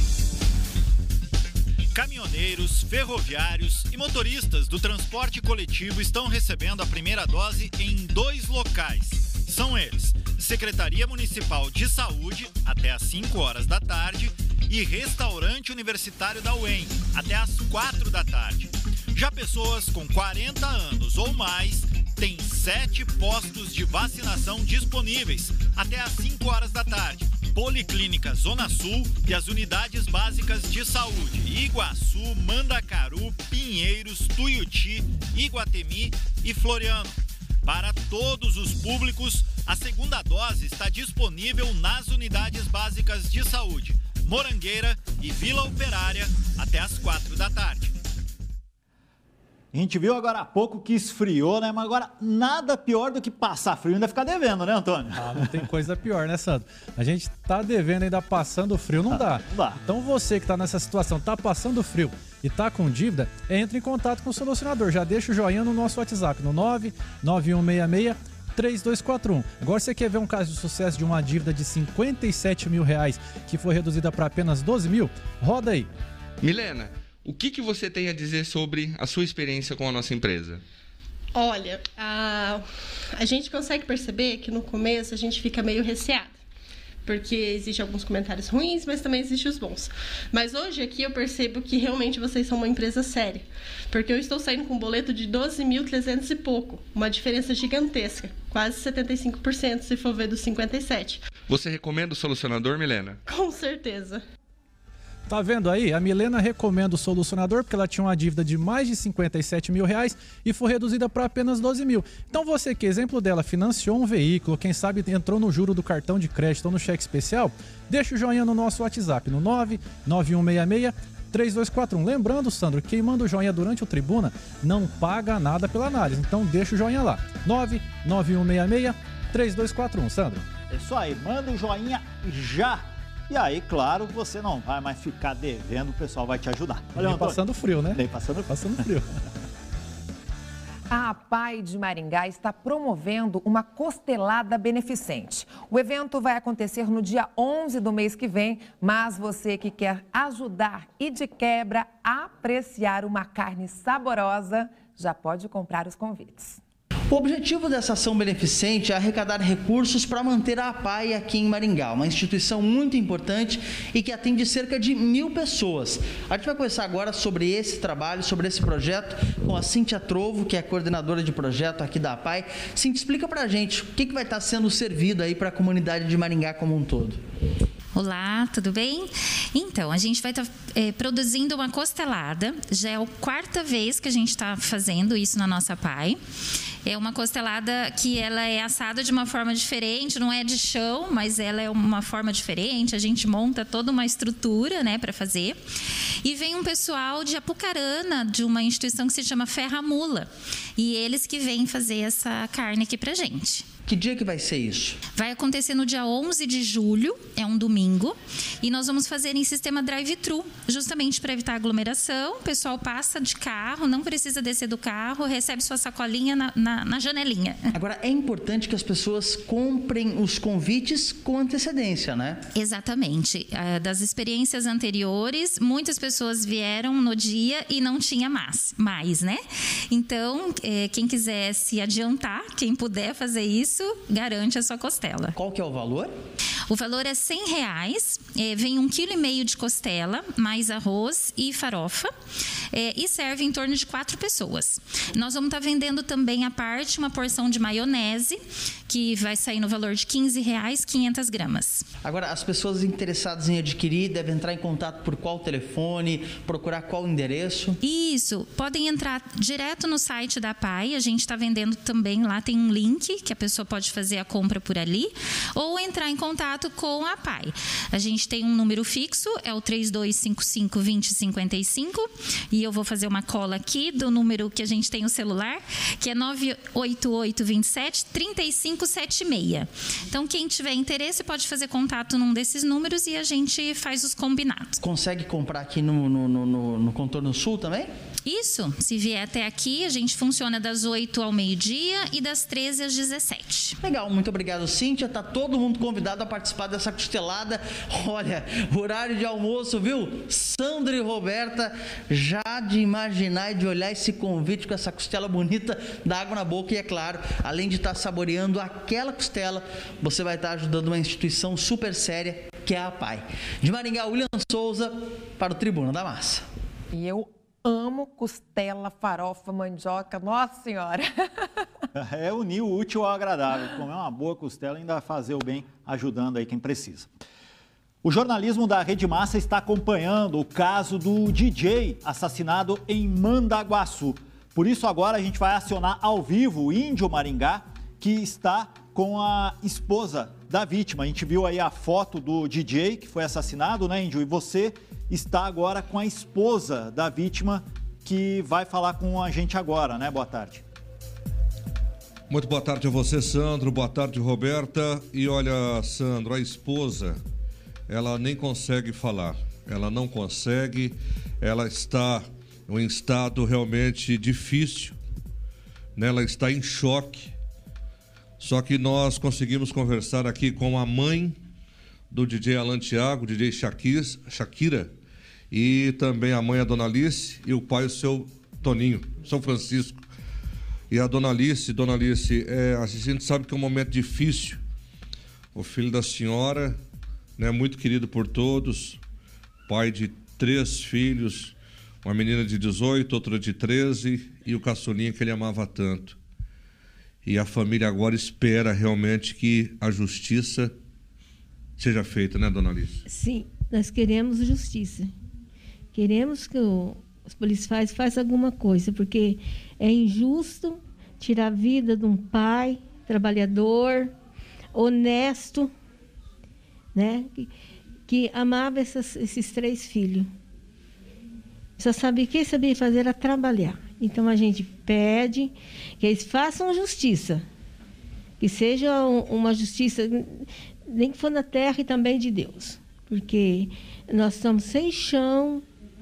Caminhoneiros, ferroviários e motoristas do transporte coletivo estão recebendo a primeira dose em 2 locais. São eles: Secretaria Municipal de Saúde, até às 5 horas da tarde, e Restaurante Universitário da UEM, até às 4 da tarde. Já pessoas com 40 anos ou mais têm 7 postos de vacinação disponíveis até às 5 horas da tarde. Policlínica Zona Sul e as unidades básicas de saúde Iguaçu, Mandacaru, Pinheiros, Tuiuti, Iguatemi e Floriano. Para todos os públicos, a segunda dose está disponível nas unidades básicas de saúde Morangueira e Vila Operária até às 4 da tarde. A gente viu agora há pouco que esfriou, né? Mas agora nada pior do que passar frio e ainda ficar devendo, né, Antônio? Ah, não tem coisa pior, né, Sandro? A gente tá devendo ainda passando frio, não dá. Não dá. Então você que tá nessa situação, tá passando frio e tá com dívida, entre em contato com o solucionador. Já deixa o joinha no nosso WhatsApp, no 99166-3241. Agora você quer ver um caso de sucesso de uma dívida de R$57 mil que foi reduzida para apenas 12 mil? Roda aí. Milena, o que você tem a dizer sobre a sua experiência com a nossa empresa? Olha, a gente consegue perceber que no começo a gente fica meio receado, porque existem alguns comentários ruins, mas também existem os bons. Mas hoje aqui eu percebo que realmente vocês são uma empresa séria, porque eu estou saindo com um boleto de 12.300 e pouco, uma diferença gigantesca, quase 75% se for ver dos 57%. Você recomenda o solucionador, Milena? Com certeza. Tá vendo aí? A Milena recomenda o solucionador porque ela tinha uma dívida de mais de R$57 mil e foi reduzida para apenas 12 mil. Então você que, exemplo dela, financiou um veículo, quem sabe entrou no juro do cartão de crédito ou no cheque especial, deixa o joinha no nosso WhatsApp, no 99166-3241. Lembrando, Sandro, quem manda o joinha durante o Tribuna não paga nada pela análise. Então deixa o joinha lá, 99166-3241. Sandro. É isso aí, manda o joinha já. E aí, claro, você não vai mais ficar devendo, o pessoal vai te ajudar. Valeu, nem passando frio, né? Nem passando frio. A APAI de Maringá está promovendo uma costelada beneficente. O evento vai acontecer no dia 11 do mês que vem, mas você que quer ajudar e de quebra apreciar uma carne saborosa, já pode comprar os convites. O objetivo dessa ação beneficente é arrecadar recursos para manter a APAI aqui em Maringá, uma instituição muito importante e que atende cerca de 1.000 pessoas. A gente vai conversar agora sobre esse trabalho, sobre esse projeto, com a Cíntia Trovo, que é a coordenadora de projeto aqui da APAI. Cíntia, explica para a gente o que vai estar sendo servido aí para a comunidade de Maringá como um todo. Olá, tudo bem? Então, a gente vai estar produzindo uma costelada. Já é a 4ª vez que a gente está fazendo isso na nossa APAI. É uma costelada que ela é assada de uma forma diferente, não é de chão, mas ela é uma forma diferente. A gente monta toda uma estrutura, né, para fazer. E vem um pessoal de Apucarana, de uma instituição que se chama Ferra Mula. E eles que vêm fazer essa carne aqui pra gente. Que dia que vai ser isso? Vai acontecer no dia 11 de julho, é um domingo, e nós vamos fazer em sistema drive-thru, justamente para evitar aglomeração. O pessoal passa de carro, não precisa descer do carro, recebe sua sacolinha na janelinha. Agora, é importante que as pessoas comprem os convites com antecedência, né? Exatamente. Das experiências anteriores, muitas pessoas vieram no dia e não tinha mais, né? Então, quem quiser se adiantar, quem puder fazer isso, garante a sua costela. Qual que é o valor? O valor é R$100, vem 1,5 kg de costela, mais arroz e farofa, e serve em torno de 4 pessoas. Nós vamos estar vendendo também à parte uma porção de maionese, que vai sair no valor de R$15, 500 gramas. Agora, as pessoas interessadas em adquirir devem entrar em contato por qual telefone, procurar qual endereço? Isso, podem entrar direto no site da APAI, a gente está vendendo também, lá tem um link que a pessoa pode fazer a compra por ali, ou entrar em contato com a APAI. A gente tem um número fixo, é o 3255-2055, e eu vou fazer uma cola aqui do número que a gente tem no celular, que é 98827-3576. Então, quem tiver interesse pode fazer contato num desses números e a gente faz os combinados. Consegue comprar aqui no Contorno Sul também? Isso, se vier até aqui, a gente funciona das 8 ao meio-dia e das 13 às 17. Legal, muito obrigado, Cíntia. Tá todo mundo convidado a participar dessa costelada. Olha, horário de almoço, viu? Sandro e Roberta, já de imaginar e de olhar esse convite com essa costela bonita, dá água na boca e, é claro, além de estar saboreando aquela costela, você vai estar ajudando uma instituição super séria, que é a APAI. De Maringá, William Souza, para o Tribuna da Massa. E eu amo costela, farofa, mandioca, nossa senhora. É unir o útil ao agradável. Comer uma boa costela e ainda fazer o bem, ajudando aí quem precisa. O jornalismo da Rede Massa está acompanhando o caso do DJ assassinado em Mandaguaçu. Por isso, agora a gente vai acionar ao vivo o Índio Maringá, que está com a esposa da vítima. A gente viu aí a foto do DJ que foi assassinado, né, Índio? E você está agora com a esposa da vítima, que vai falar com a gente agora, né? Boa tarde. Muito boa tarde a você, Sandro. Boa tarde, Roberta. E olha, Sandro, a esposa, ela nem consegue falar. Ela não consegue. Ela está em um estado realmente difícil, né? Ela está em choque. Só que nós conseguimos conversar aqui com a mãe do DJ Alan Thiago, DJ Shakira, e também a mãe, a Dona Alice, e o pai, o seu Toninho, São Francisco. E a Dona Alice, a gente sabe que é um momento difícil. O filho da senhora, né, muito querido por todos, pai de 3 filhos, uma menina de 18, outra de 13 e o caçulinha que ele amava tanto. E a família agora espera realmente que a justiça seja feita, né, Dona Alice? Sim, nós queremos justiça. Queremos que os policiais façam alguma coisa, porque é injusto tirar a vida de um pai trabalhador, honesto, né, que amava esses 3 filhos. Só sabia o que sabia fazer era trabalhar. Então a gente pede que eles façam justiça, que seja uma justiça, nem que for na terra e também de Deus, porque nós estamos sem chão,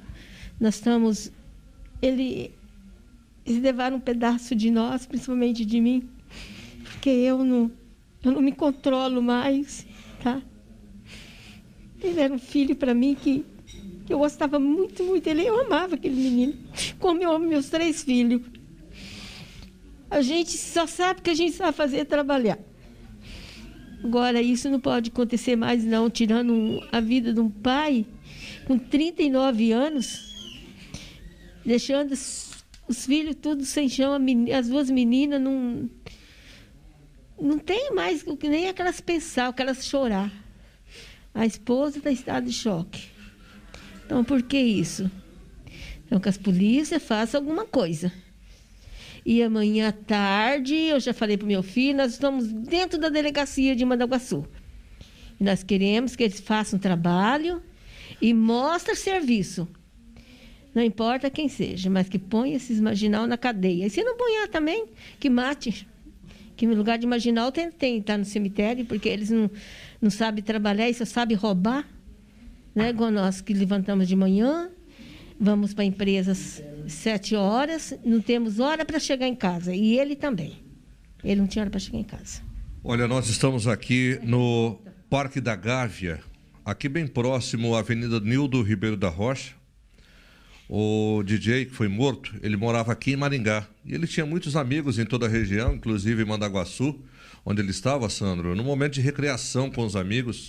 eles levaram um pedaço de nós, principalmente de mim, porque eu não me controlo mais, tá? Ele era um filho para mim que eu gostava muito, muito dele. Eu amava aquele menino, como eu amo meus 3 filhos. A gente só sabe que a gente sabe fazer é trabalhar. Agora, isso não pode acontecer mais, não. Tirando a vida de um pai com 39 anos, deixando os filhos tudo sem chão. As 2 meninas não tem mais nem aquelas pensar, aquelas chorar. A esposa está em estado de choque. Então, por que isso? Então, que as polícias façam alguma coisa. E amanhã à tarde, eu já falei para o meu filho, nós estamos dentro da delegacia de Mandaguaçu. E nós queremos que eles façam trabalho e mostrem serviço. Não importa quem seja, mas que ponha esses marginal na cadeia. E se não ponhar também, que mate. Que no lugar de marginal tem estar no cemitério, porque eles não sabem trabalhar e só sabem roubar. Né? Igual nós que levantamos de manhã, vamos para a empresa às 7 horas, não temos hora para chegar em casa. E ele também. Ele não tinha hora para chegar em casa. Olha, nós estamos aqui no Parque da Gávea, aqui bem próximo à Avenida Nildo Ribeiro da Rocha. O DJ que foi morto, ele morava aqui em Maringá. E ele tinha muitos amigos em toda a região, inclusive em Mandaguaçu, onde ele estava, Sandro, no momento de recreação com os amigos.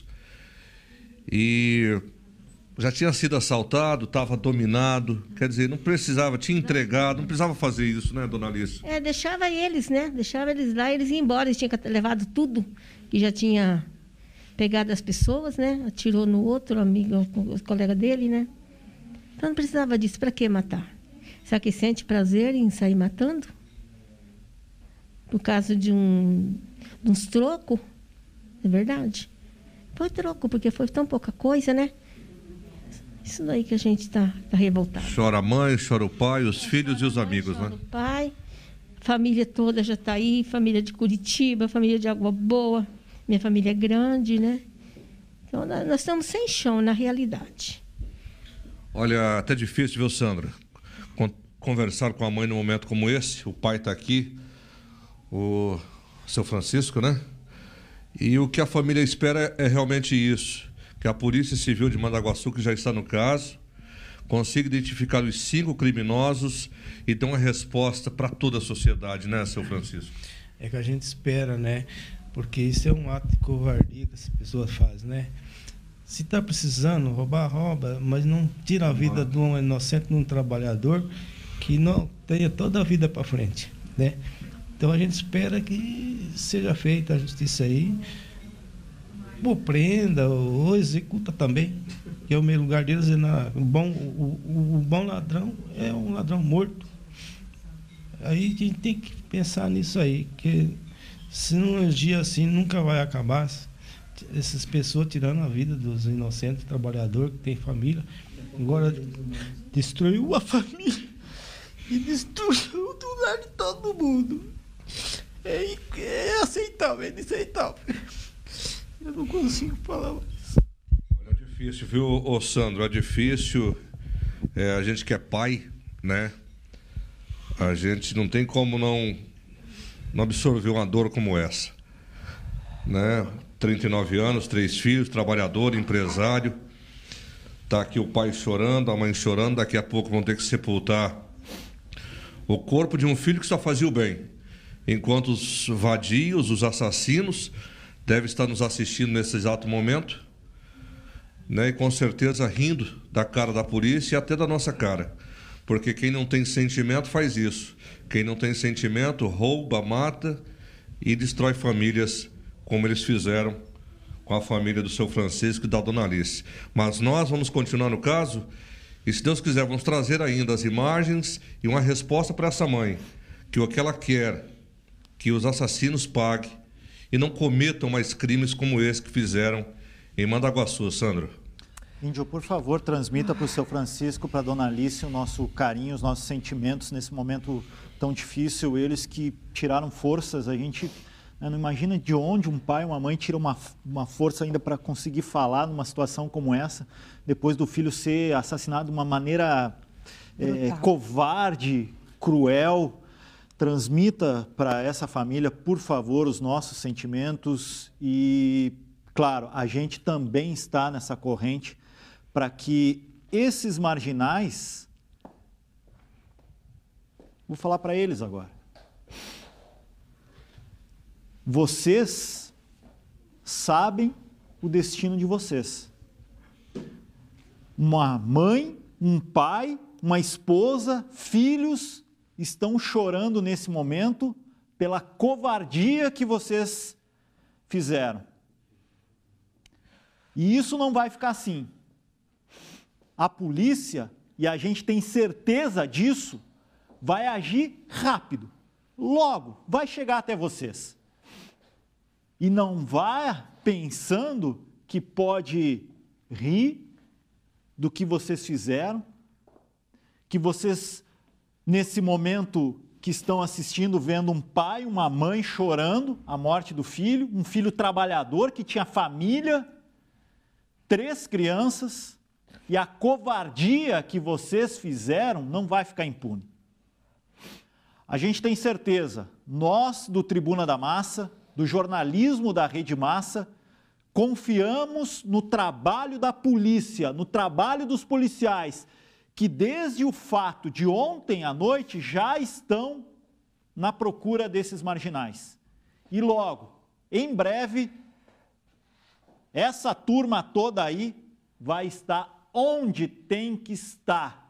E já tinha sido assaltado, estava dominado, quer dizer, não precisava, tinha entregado, não precisava fazer isso, né, Dona Alice? Deixava eles, né? Deixava eles lá, eles iam embora, eles tinham levado tudo que já tinha pegado as pessoas, né? Atirou no outro amigo, o colega dele, né? Então não precisava disso, para que matar? Será que sente prazer em sair matando? Por causa de uns trocos? É verdade. Foi troco, porque foi tão pouca coisa, né? Isso daí que a gente está revoltado. Chora a mãe, chora o pai, os filhos e os amigos, né? O pai, família toda já está aí, família de Curitiba, família de Água Boa, minha família é grande, né? Então, nós estamos sem chão, na realidade. Olha, até difícil, viu, Sandra? Conversar com a mãe num momento como esse, o pai está aqui, o seu Francisco, né? E o que a família espera é realmente isso, que a Polícia Civil de Mandaguaçu, que já está no caso, consiga identificar os 5 criminosos e dê uma resposta para toda a sociedade, né, seu Francisco? É que a gente espera, né? Porque isso é um ato de covardia que as pessoas fazem, né? Se está precisando, roubar, rouba, mas não tira a vida de um inocente, de um trabalhador que não tenha toda a vida para frente, né? Então a gente espera que seja feita a justiça aí, ou prenda, ou executa também, que é o meio lugar deles. O bom ladrão é um ladrão morto. Aí a gente tem que pensar nisso aí, que se um dia assim nunca vai acabar, essas pessoas tirando a vida dos inocentes trabalhadores que têm família. Agora destruiu a família e destruiu o lar de todo mundo. É aceitável, é inaceitável. Eu não consigo falar mais. É difícil, viu, ô Sandro? É difícil. A gente que é pai, né? A gente não tem como não absorver uma dor como essa, né? 39 anos, 3 filhos, trabalhador, empresário. Tá aqui o pai chorando, a mãe chorando. Daqui a pouco vão ter que sepultar o corpo de um filho que só fazia o bem. Enquanto os vadios, os assassinos, devem estar nos assistindo nesse exato momento, né? E com certeza rindo da cara da polícia e até da nossa cara. Porque quem não tem sentimento faz isso. Quem não tem sentimento rouba, mata e destrói famílias, como eles fizeram com a família do seu Francisco e da dona Alice. Mas nós vamos continuar no caso e, se Deus quiser, vamos trazer ainda as imagens e uma resposta para essa mãe, que o que ela quer, que os assassinos paguem e não cometam mais crimes como esse que fizeram em Mandaguaçu. Sandro. Índio, por favor, transmita para o seu Francisco, para a dona Alice, o nosso carinho, os nossos sentimentos nesse momento tão difícil. Eles que tiraram forças, a gente não imagina de onde um pai, uma mãe tira uma força ainda para conseguir falar numa situação como essa, depois do filho ser assassinado de uma maneira covarde, cruel. Transmita para essa família, por favor, os nossos sentimentos e, claro, a gente também está nessa corrente para que esses marginais, vou falar para eles agora, vocês sabem o destino de vocês. Uma mãe, um pai, uma esposa, filhos estão chorando nesse momento pela covardia que vocês fizeram. E isso não vai ficar assim. A polícia, e a gente tem certeza disso, vai agir rápido. Logo, vai chegar até vocês. E não vá pensando que pode rir do que vocês fizeram, que vocês, nesse momento que estão assistindo, vendo um pai, uma mãe chorando a morte do filho, um filho trabalhador que tinha família, 3 crianças, e a covardia que vocês fizeram não vai ficar impune. A gente tem certeza, nós do Tribuna da Massa, do jornalismo da Rede Massa, confiamos no trabalho da polícia, no trabalho dos policiais, que desde o fato de ontem à noite já estão na procura desses marginais. E logo, em breve, essa turma toda aí vai estar onde tem que estar,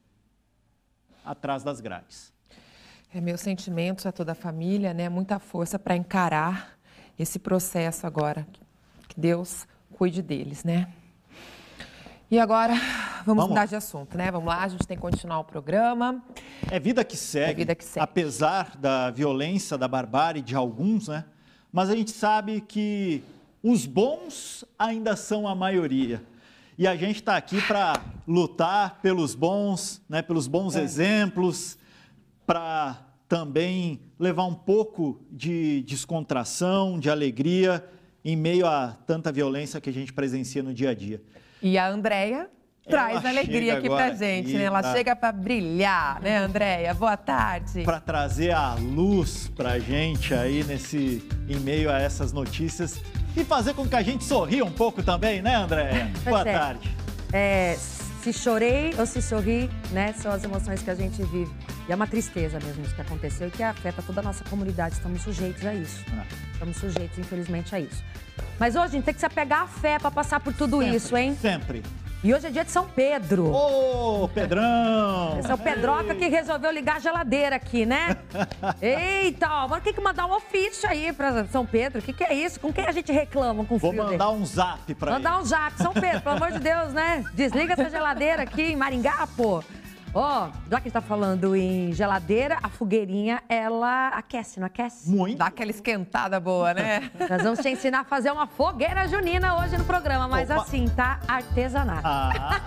atrás das grades. Meus sentimentos a toda a família, né? Muita força para encarar esse processo agora. Que Deus cuide deles, né? E agora, vamos mudar de assunto, né? Vamos lá, a gente tem que continuar o programa. É vida que segue, vida que segue. Apesar da violência, da barbárie de alguns, né? Mas a gente sabe que os bons ainda são a maioria. E a gente está aqui para lutar pelos bons, né? Pelos bons exemplos, para também levar um pouco de descontração, de alegria, em meio a tanta violência que a gente presencia no dia a dia. E a Andréia traz alegria aqui pra gente, né? Ela chega para brilhar, né, Andréia? Boa tarde. Para trazer a luz pra gente aí em meio a essas notícias e fazer com que a gente sorria um pouco também, né, Andréia? Boa tarde. Se chorei ou se sorri, né, são as emoções que a gente vive. E é uma tristeza mesmo isso que aconteceu e que afeta toda a nossa comunidade. Estamos sujeitos a isso. Estamos sujeitos, infelizmente, a isso. Mas hoje a gente tem que se apegar à fé para passar por tudo isso, hein? Sempre. E hoje é dia de São Pedro. Ô, Pedrão! Esse é o Pedroca que resolveu ligar a geladeira aqui, né? Eita, ó, vamos ter que mandar um ofício aí pra São Pedro. O que é isso? Com quem a gente reclama com frio? Vou mandar um zap pra ele. Mandar um zap. São Pedro, pelo amor de Deus, né? Desliga essa geladeira aqui em Maringá, pô. Ó, já que a gente tá falando em geladeira, a fogueirinha, ela aquece, não aquece? Muito. Dá aquela esquentada boa, né? Nós vamos te ensinar a fazer uma fogueira junina hoje no programa, mas assim, tá? Artesanato. Ah,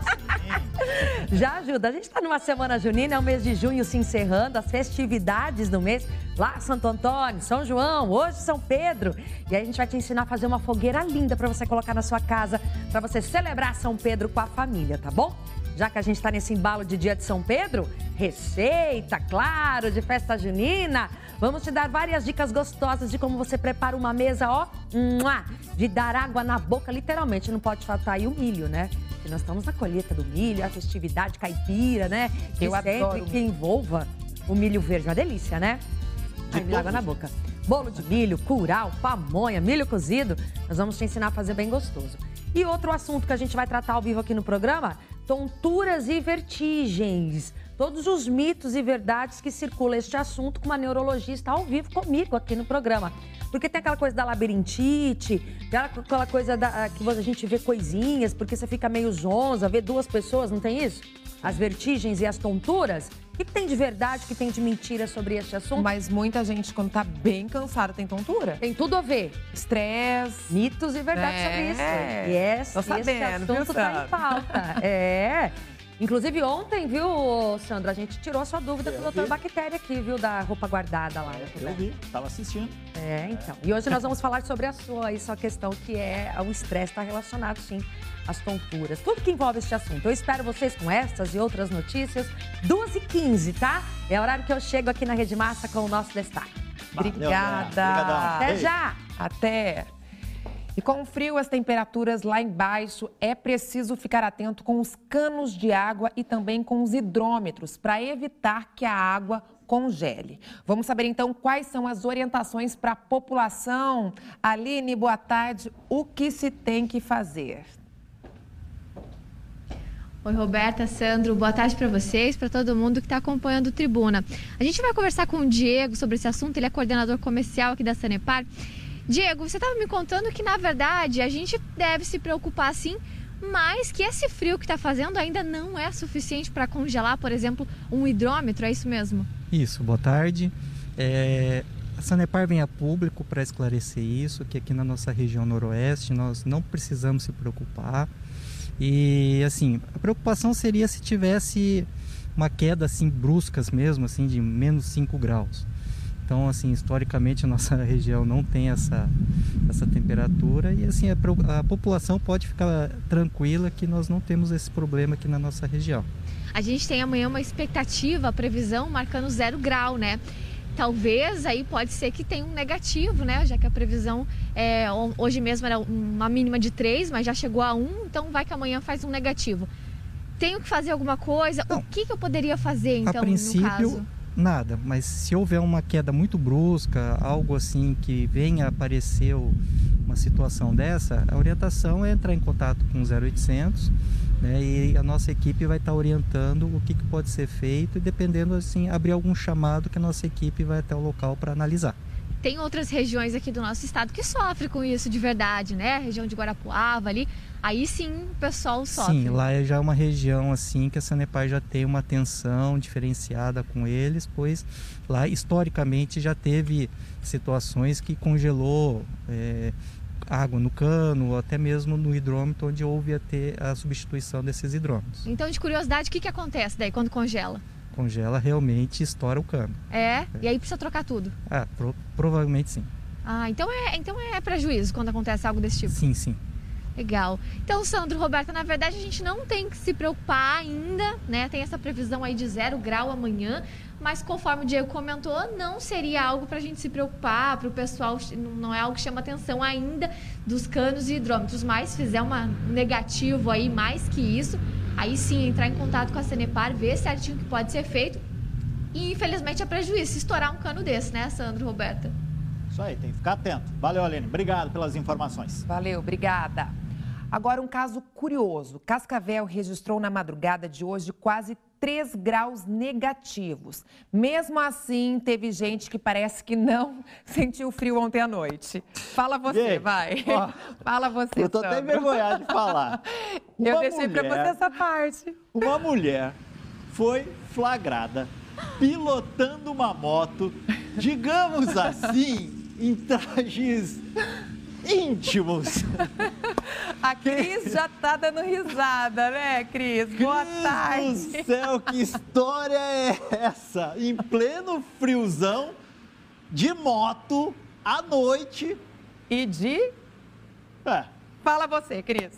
sim. Já ajuda. A gente tá numa semana junina, é o mês de junho se encerrando, as festividades do mês. Lá, Santo Antônio, São João, hoje São Pedro. E aí a gente vai te ensinar a fazer uma fogueira linda pra você colocar na sua casa, pra você celebrar São Pedro com a família, tá bom? Já que a gente está nesse embalo de dia de São Pedro, receita, claro, de festa junina, vamos te dar várias dicas gostosas de como você prepara uma mesa, ó, de dar água na boca, literalmente. Não pode faltar aí o milho, né? Porque nós estamos na colheita do milho, a festividade caipira, né? Eu adoro sempre que envolva o milho verde, uma delícia, né? Aí vira água na boca. Bolo de milho, curau, pamonha, milho cozido, nós vamos te ensinar a fazer bem gostoso. E outro assunto que a gente vai tratar ao vivo aqui no programa, tonturas e vertigens. Todos os mitos e verdades que circulam este assunto com uma neurologista ao vivo comigo aqui no programa. Porque tem aquela coisa da labirintite, aquela coisa que a gente vê coisinhas, porque você fica meio zonza, vê duas pessoas, não tem isso? As vertigens e as tonturas. O que tem de verdade, o que tem de mentira sobre este assunto? Mas muita gente, quando tá bem cansada, tem tontura. Tem tudo a ver. Estresse. Mitos e verdades sobre isso. Tô sabendo, esse assunto tá em pauta. É. Inclusive ontem, viu, Sandra, a gente tirou a sua dúvida com o Dr. Bactéria aqui, viu, da roupa guardada lá. Eu vi, tava assistindo. É, então. E hoje nós vamos falar sobre a sua questão, que é o estresse está relacionado, sim, às tonturas. Tudo que envolve este assunto. Eu espero vocês com estas e outras notícias. 2h15, tá? É o horário que eu chego aqui na Rede Massa com o nosso destaque. Obrigada. Até já. Até. E com o frio, as temperaturas lá embaixo, é preciso ficar atento com os canos de água e também com os hidrômetros, para evitar que a água congele. Vamos saber, então, quais são as orientações para a população. Aline, boa tarde. O que se tem que fazer? Oi, Roberta, Sandro, boa tarde para vocês, para todo mundo que está acompanhando o Tribuna. A gente vai conversar com o Diego sobre esse assunto, ele é coordenador comercial aqui da Sanepar. Diego, você estava me contando que, na verdade, a gente deve se preocupar, sim, mas que esse frio que está fazendo ainda não é suficiente para congelar, por exemplo, um hidrômetro, é isso mesmo? Isso, boa tarde. A Sanepar vem a público para esclarecer isso, que aqui na nossa região noroeste nós não precisamos se preocupar. E, assim, a preocupação seria se tivesse uma queda, assim, bruscas mesmo, assim, de menos 5 graus. Então, assim, historicamente a nossa região não tem essa temperatura e, assim, a população pode ficar tranquila que nós não temos esse problema aqui na nossa região. A gente tem amanhã uma expectativa, a previsão marcando 0 grau, né? Talvez aí pode ser que tenha um negativo, né? Já que a previsão hoje mesmo era uma mínima de 3, mas já chegou a 1, então vai que amanhã faz um negativo. Tenho que fazer alguma coisa? Não. O que eu poderia fazer, então, a princípio, no caso? Nada, mas se houver uma queda muito brusca, algo assim que venha a aparecer uma situação dessa, a orientação é entrar em contato com o 0800, né, e a nossa equipe vai estar orientando o que pode ser feito e, dependendo, assim, abrir algum chamado que a nossa equipe vai até o local para analisar. Tem outras regiões aqui do nosso estado que sofrem com isso de verdade, né? A região de Guarapuava ali, aí sim o pessoal sofre. Sim, lá já é uma região assim que a Sanepar já tem uma atenção diferenciada com eles, pois lá historicamente já teve situações que congelou água no cano, ou até mesmo no hidrômetro, onde houve até a substituição desses hidrômetros. Então, de curiosidade, o que acontece daí quando congela? Congela, realmente estoura o cano. E aí precisa trocar tudo? Provavelmente sim. Então é prejuízo quando acontece algo desse tipo? Sim, sim. Legal. Então, Sandro, Roberta, na verdade a gente não tem que se preocupar ainda, né? Tem essa previsão aí de 0 grau amanhã, mas conforme o Diego comentou, não seria algo para a gente se preocupar, para o pessoal, não é algo que chama atenção ainda dos canos e hidrômetros, mas se fizer um negativo aí mais que isso, aí sim entrar em contato com a Sanepar, ver certinho o que pode ser feito e infelizmente é prejuízo se estourar um cano desse, né, Sandro, Roberta? Isso aí, tem que ficar atento. Valeu, Aline. Obrigado pelas informações. Valeu, obrigada. Agora, um caso curioso. Cascavel registrou na madrugada de hoje quase 3 graus negativos. Mesmo assim, teve gente que parece que não sentiu frio ontem à noite. Fala você, gente, vai. Ó, fala você, eu tô até Sandro. envergonhado de falar. Eu deixei pra você essa parte. Uma mulher foi flagrada pilotando uma moto, digamos assim, em trajes íntimos. A Cris já tá dando risada, né, Cris? Boa tarde. Meu Deus do céu, que história é essa? Em pleno friozão, de moto, à noite. E de? Fala você, Cris.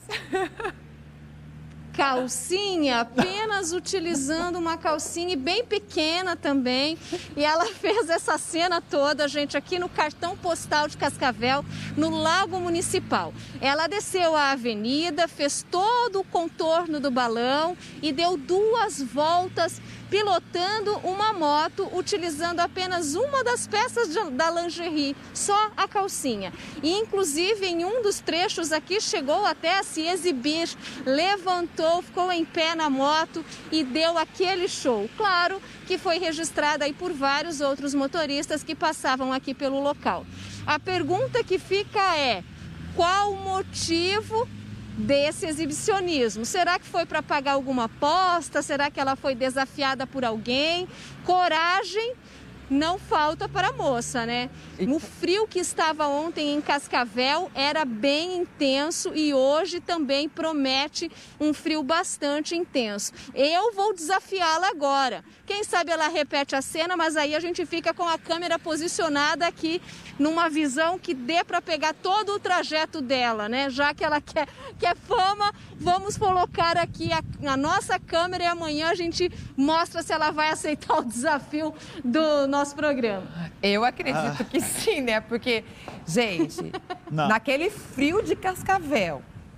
Calcinha, apenas utilizando uma calcinha bem pequena também. E ela fez essa cena toda, gente, aqui no cartão postal de Cascavel, no Lago Municipal. Ela desceu a avenida, fez todo o contorno do balão e deu 2 voltas pilotando uma moto, utilizando apenas uma das peças da lingerie, só a calcinha. E, inclusive, em um dos trechos aqui, chegou até a se exibir, levantou, ficou em pé na moto e deu aquele show. Claro que foi registrada aí por vários outros motoristas que passavam aqui pelo local. A pergunta que fica é: qual o motivo desse exibicionismo? Será que foi para pagar alguma aposta? Será que ela foi desafiada por alguém? Coragem não falta para a moça, né? O frio que estava ontem em Cascavel era bem intenso e hoje também promete um frio bastante intenso. Eu vou desafiá-la agora. Quem sabe ela repete a cena, mas aí a gente fica com a câmera posicionada aqui numa visão que dê para pegar todo o trajeto dela, né? Já que ela quer fama, vamos colocar aqui a nossa câmera e amanhã a gente mostra se ela vai aceitar o desafio do nosso programa. Eu acredito que sim, né? Porque, gente, naquele frio de Cascavel,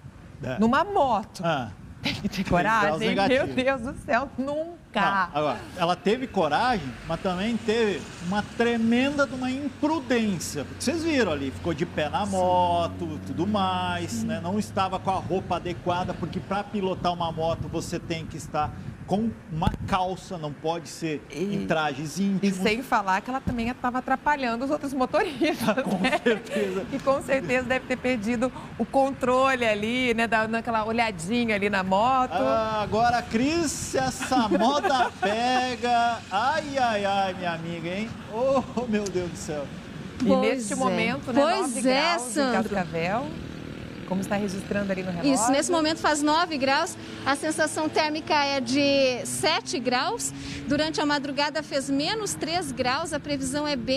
numa moto, tem que ter coragem. Meu Deus do céu, nunca. Agora, ela teve coragem, mas também teve uma tremenda de uma imprudência. Porque vocês viram ali, ficou de pé na moto, tudo mais, né? Não estava com a roupa adequada, porque para pilotar uma moto você tem que estar com uma calça, não pode ser em trajes íntimos. E sem falar que ela também estava atrapalhando os outros motoristas. Com certeza. E com certeza deve ter perdido o controle ali, né? Dando aquela olhadinha ali na moto. Agora, Cris, se essa moda pega. Ai, ai, ai, minha amiga, hein? Oh, meu Deus do céu. E neste momento, né? Pois 9 graus Sandro. em Cascavel. Como está registrando ali no relógio. Isso, nesse momento faz 9 graus, a sensação térmica é de 7 graus. Durante a madrugada fez menos 3 graus, a previsão é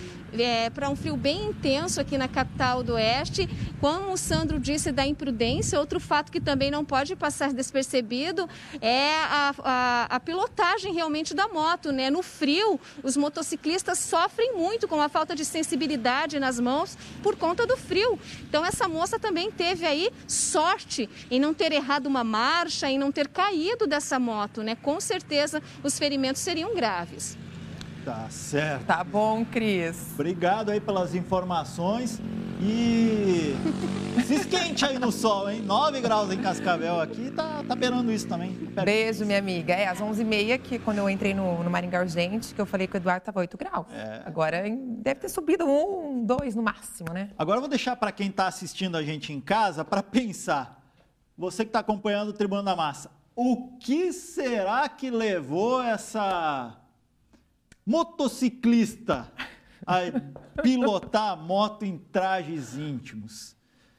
para um frio bem intenso aqui na capital do Oeste. Como o Sandro disse da imprudência, outro fato que também não pode passar despercebido é a pilotagem realmente da moto, né? No frio, os motociclistas sofrem muito com a falta de sensibilidade nas mãos por conta do frio. Então essa moça também teve aí sorte em não ter errado uma marcha, em não ter caído dessa moto, né? Com certeza os ferimentos seriam graves. Tá certo. Tá bom, Cris. Obrigado aí pelas informações e se esquente aí no sol, hein? 9 graus em Cascavel aqui, tá beirando isso também. Beijo, minha amiga. Às 11h30, que quando eu entrei no Maringá Urgente, que eu falei que o Eduardo tava 8 graus. Agora deve ter subido 1, 2 no máximo, né? Agora eu vou deixar para quem tá assistindo a gente em casa para pensar. Você que tá acompanhando o Tribuna da Massa, o que será que levou essa motociclista a pilotar a moto em trajes íntimos?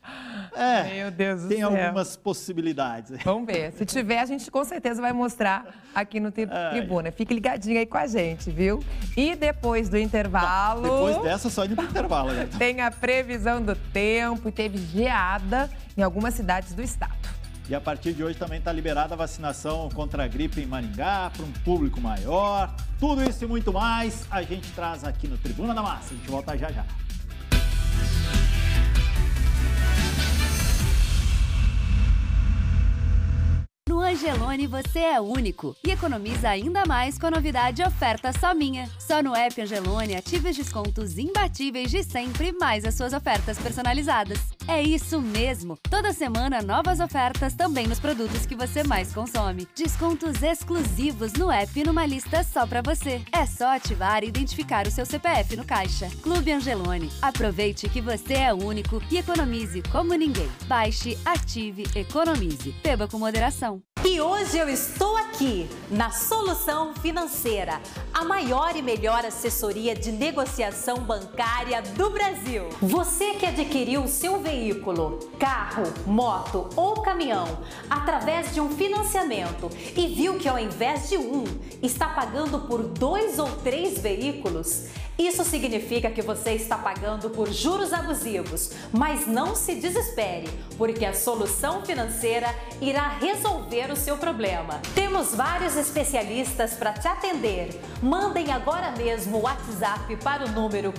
Meu Deus do tem céu. algumas possibilidades. Vamos ver. Se tiver, a gente com certeza vai mostrar aqui no Tribuna. Fique ligadinho aí com a gente, viu? E depois do intervalo... Depois dessa, só indo pro intervalo. Né? Tem a previsão do tempo e teve geada em algumas cidades do estado. E a partir de hoje também está liberada a vacinação contra a gripe em Maringá, para um público maior. Tudo isso e muito mais a gente traz aqui no Tribuna da Massa. A gente volta já já. Angelone você é único e economiza ainda mais com a novidade Oferta Só Minha. Só no app Angelone ative os descontos imbatíveis de sempre, mais as suas ofertas personalizadas. É isso mesmo! Toda semana novas ofertas também nos produtos que você mais consome. Descontos exclusivos no app numa lista só pra você. É só ativar e identificar o seu CPF no caixa. Clube Angelone. Aproveite que você é único e economize como ninguém. Baixe, ative, economize. Beba com moderação. E hoje eu estou aqui na Solução Financeira, a maior e melhor assessoria de negociação bancária do Brasil. Você que adquiriu o seu veículo, carro, moto ou caminhão através de um financiamento e viu que ao invés de um, está pagando por 2 ou 3 veículos, isso significa que você está pagando por juros abusivos, mas não se desespere, porque a Solução Financeira irá resolver o seu problema. Temos vários especialistas para te atender. Mandem agora mesmo o WhatsApp para o número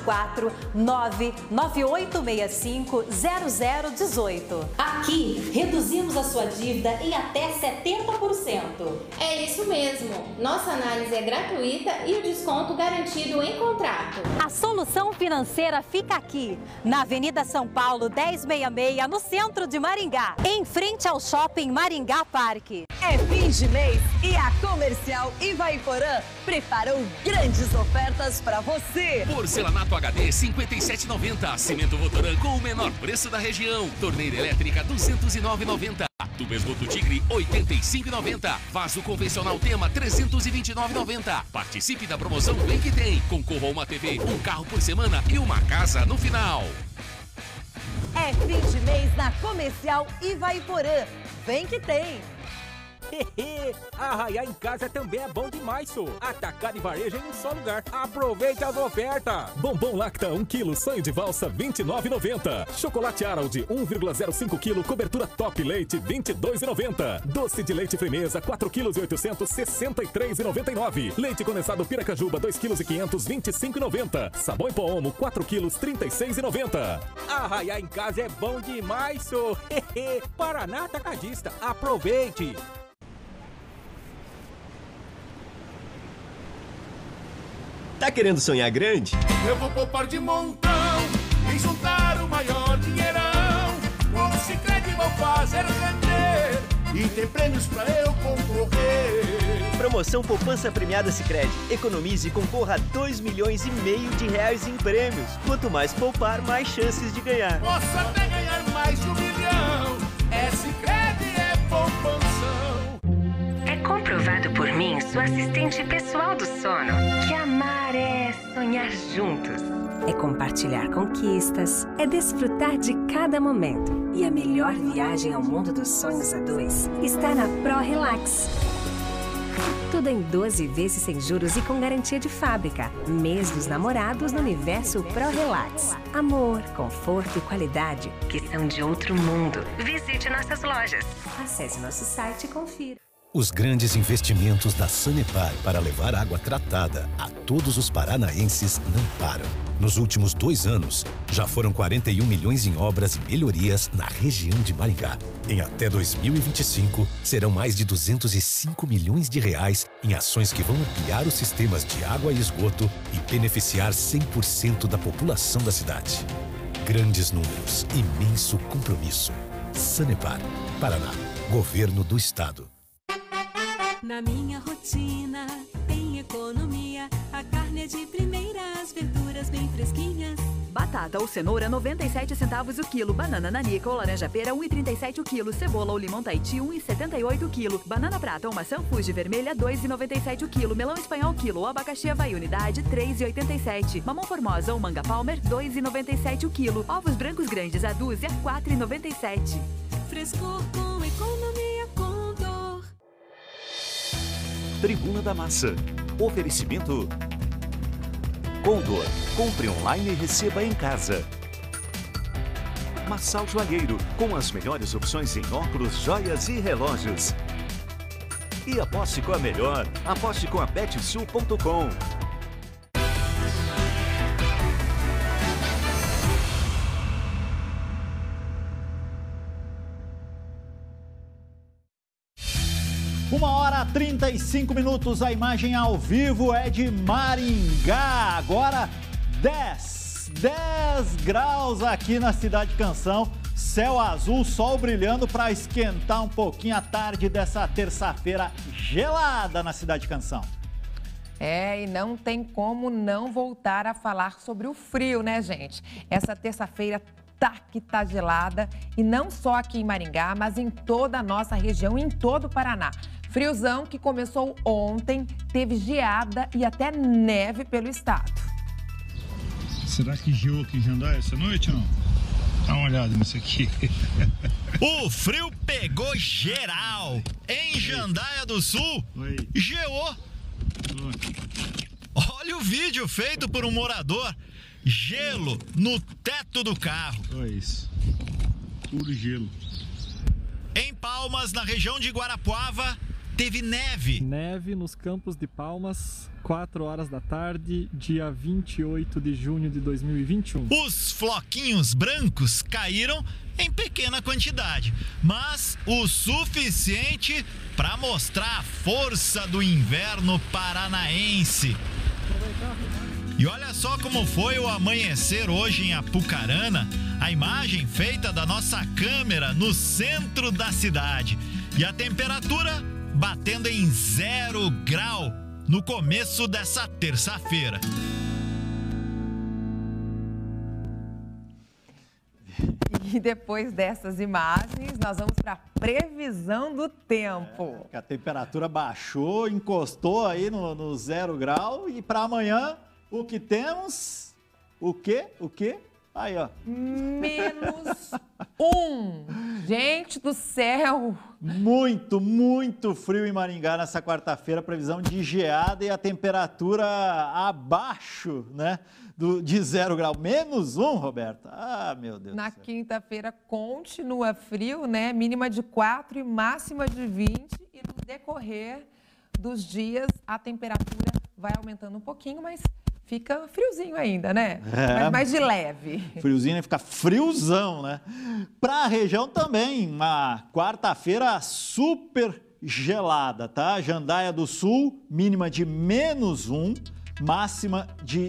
449-9865-0018. Aqui, reduzimos a sua dívida em até 70%. É isso mesmo. Nossa análise é gratuita e o desconto garantido em contrato. A Solução Financeira fica aqui, na Avenida São Paulo 1066, no centro de Maringá, em frente ao Shopping Maringá Parque. É fim de mês e a Comercial Ivaiporã preparou grandes ofertas para você. Porcelanato HD 57,90. Cimento Votoran com o menor preço da região. Torneira elétrica 209,90. Tubo esgoto Tigre 85,90. Vaso convencional Tema 329,90. Participe da promoção Vem que Tem. Concorra a uma TV, um carro por semana e uma casa no final. É fim de mês na Comercial Ivaiporã. Vem que tem. Arraiar em casa também é bom demais, sô. Atacado e varejo em um só lugar. Aproveite as ofertas. Bombom Lacta 1 kg, sonho de valsa, R$ 29,90. Chocolate Harold, 1,05 kg, cobertura Top Leite, R$ 22,90. Doce de leite Frimeza, 4 kg e 800, R$ 63,99. Leite condensado Piracanjuba, 2 kg e 500, R$ 25,90. Sabão em pó Omo, 4 kg, R$ 36,90. Arraiar em casa é bom demais, sô. Paraná Atacadista. Aproveite. Tá querendo sonhar grande? Eu vou poupar de montão e juntar o maior dinheirão. Com o Sicredi vou fazer render e tem prêmios pra eu concorrer. Promoção Poupança Premiada Sicredi. Economize e concorra a R$2,5 milhões em prêmios. Quanto mais poupar, mais chances de ganhar. Posso até ganhar mais de R$1 milhão. É Sicredi, é poupanção. É comprovado por mim, sua assistente pessoal do sono, que amar é sonhar juntos. É compartilhar conquistas, é desfrutar de cada momento. E a melhor viagem ao mundo dos sonhos a dois está na Pro Relax. Tudo em 12 vezes sem juros e com garantia de fábrica. Mês dos namorados no universo Pro Relax. Amor, conforto e qualidade que são de outro mundo. Visite nossas lojas. Acesse nosso site e confira. Os grandes investimentos da Sanepar para levar água tratada a todos os paranaenses não param. Nos últimos 2 anos, já foram 41 milhões em obras e melhorias na região de Maringá. Em até 2025, serão mais de 205 milhões de reais em ações que vão ampliar os sistemas de água e esgoto e beneficiar 100% da população da cidade. Grandes números, imenso compromisso. Sanepar, Paraná, Governo do Estado. Na minha rotina tem economia, a carne é de primeira, as verduras bem fresquinhas. Batata ou cenoura 97 centavos o quilo, banana nanica ou laranja pera 1,37 o quilo, cebola ou limão Tahiti 1,78 o quilo, banana prata ou maçã Fuji vermelha 2,97 o quilo, melão espanhol quilo ou abacaxi Havai unidade 3,87, mamão formosa ou manga palmer 2,97 o quilo, ovos brancos grandes a dúzia 4,97. Frescor com economia. Tribuna da Massa. Oferecimento Condor. Compre online e receba em casa. Massal Joalheiro. Com as melhores opções em óculos, joias e relógios. E aposte com a melhor. Aposte com a betsul.com. 1h35, a imagem ao vivo é de Maringá. Agora 10 graus aqui na Cidade Canção. Céu azul, sol brilhando para esquentar um pouquinho a tarde dessa terça-feira gelada na Cidade Canção. E não tem como não voltar a falar sobre o frio, né, gente? Essa terça-feira tá gelada, e não só aqui em Maringá, mas em toda a nossa região, em todo o Paraná. Friozão que começou ontem, teve geada e até neve pelo estado. Será que geou aqui em Jandaia essa noite ou não? Dá uma olhada nisso aqui. O frio pegou geral. Em Jandaia do Sul, geou. Olha o vídeo feito por um morador. Gelo no teto do carro. Olha isso. Puro gelo. Em Palmas, na região de Guarapuava, teve neve. Neve nos Campos de Palmas, 4 horas da tarde, dia 28 de junho de 2021. Os floquinhos brancos caíram em pequena quantidade, mas o suficiente para mostrar a força do inverno paranaense. E olha só como foi o amanhecer hoje em Apucarana, a imagem feita da nossa câmera no centro da cidade. E a temperatura batendo em 0 grau no começo dessa terça-feira. E depois dessas imagens, nós vamos para a previsão do tempo. A temperatura baixou, encostou aí no 0 grau, e para amanhã o que temos? O quê? Aí, ó. -1. Gente do céu! Muito frio em Maringá nessa quarta-feira. Previsão de geada e a temperatura abaixo, né? De 0 grau. -1, Roberta? Ah, meu Deus. Na quinta-feira continua frio, né? Mínima de 4 e máxima de 20. E no decorrer dos dias a temperatura vai aumentando um pouquinho, mas fica friozinho ainda, né? Mas mais de leve. Friozinho, fica friozão, né? Para a região também, uma quarta-feira super gelada, tá? Jandaia do Sul, mínima de -1, máxima de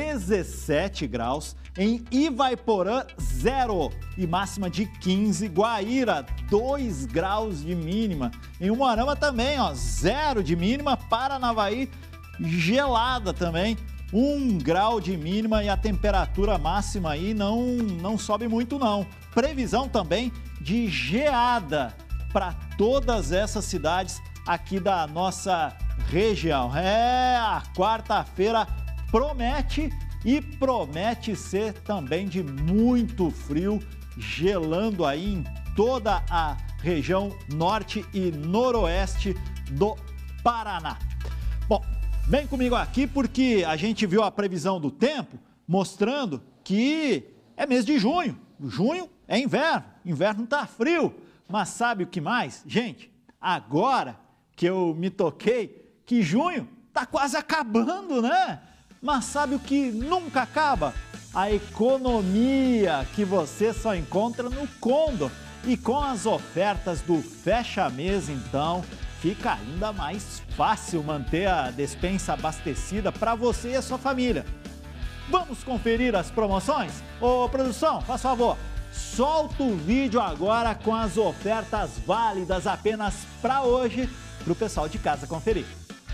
17 graus. Em Ivaiporã, 0 e máxima de 15. Guaíra, 2 graus de mínima. Em Umuarama também, ó, 0 de mínima. Paranavaí, gelada também. 1 grau de mínima, e a temperatura máxima aí não sobe muito não. Previsão também de geada para todas essas cidades aqui da nossa região. A quarta-feira promete, e promete ser também de muito frio, gelando aí em toda a região norte e noroeste do Paraná. Bom, vem comigo aqui porque a gente viu a previsão do tempo mostrando que é mês de junho. Junho é inverno, inverno tá frio. Mas sabe o que mais? Gente, agora que eu me toquei que junho tá quase acabando, né? Mas sabe o que nunca acaba? A economia, que você só encontra no Condor. E com as ofertas do Fecha Mês, então, fica ainda mais fácil manter a despensa abastecida para você e a sua família. Vamos conferir as promoções? Ô, produção, faz favor, solta o vídeo agora com as ofertas válidas apenas para hoje, para o pessoal de casa conferir.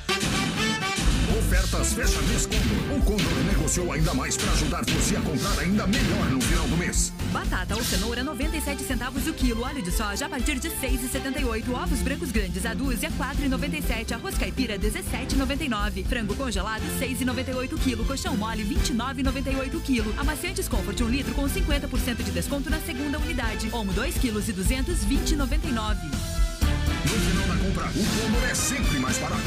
Ofertas Fecha Mês Condor. O Condor negociou ainda mais para ajudar você a comprar ainda melhor no final do mês. Batata ou cenoura, 97 centavos o quilo. Óleo de soja a partir de 6,78. Ovos brancos grandes a dúzia, 4,97. Arroz caipira, 17,99. Frango congelado, 6,98 quilo. Colchão mole, 29,98 quilo. Amaciantes Comfort 1 litro com 50% de desconto na segunda unidade. Omo 2 quilos e 200, 20,99. No final da compra, o Condor é sempre mais barato.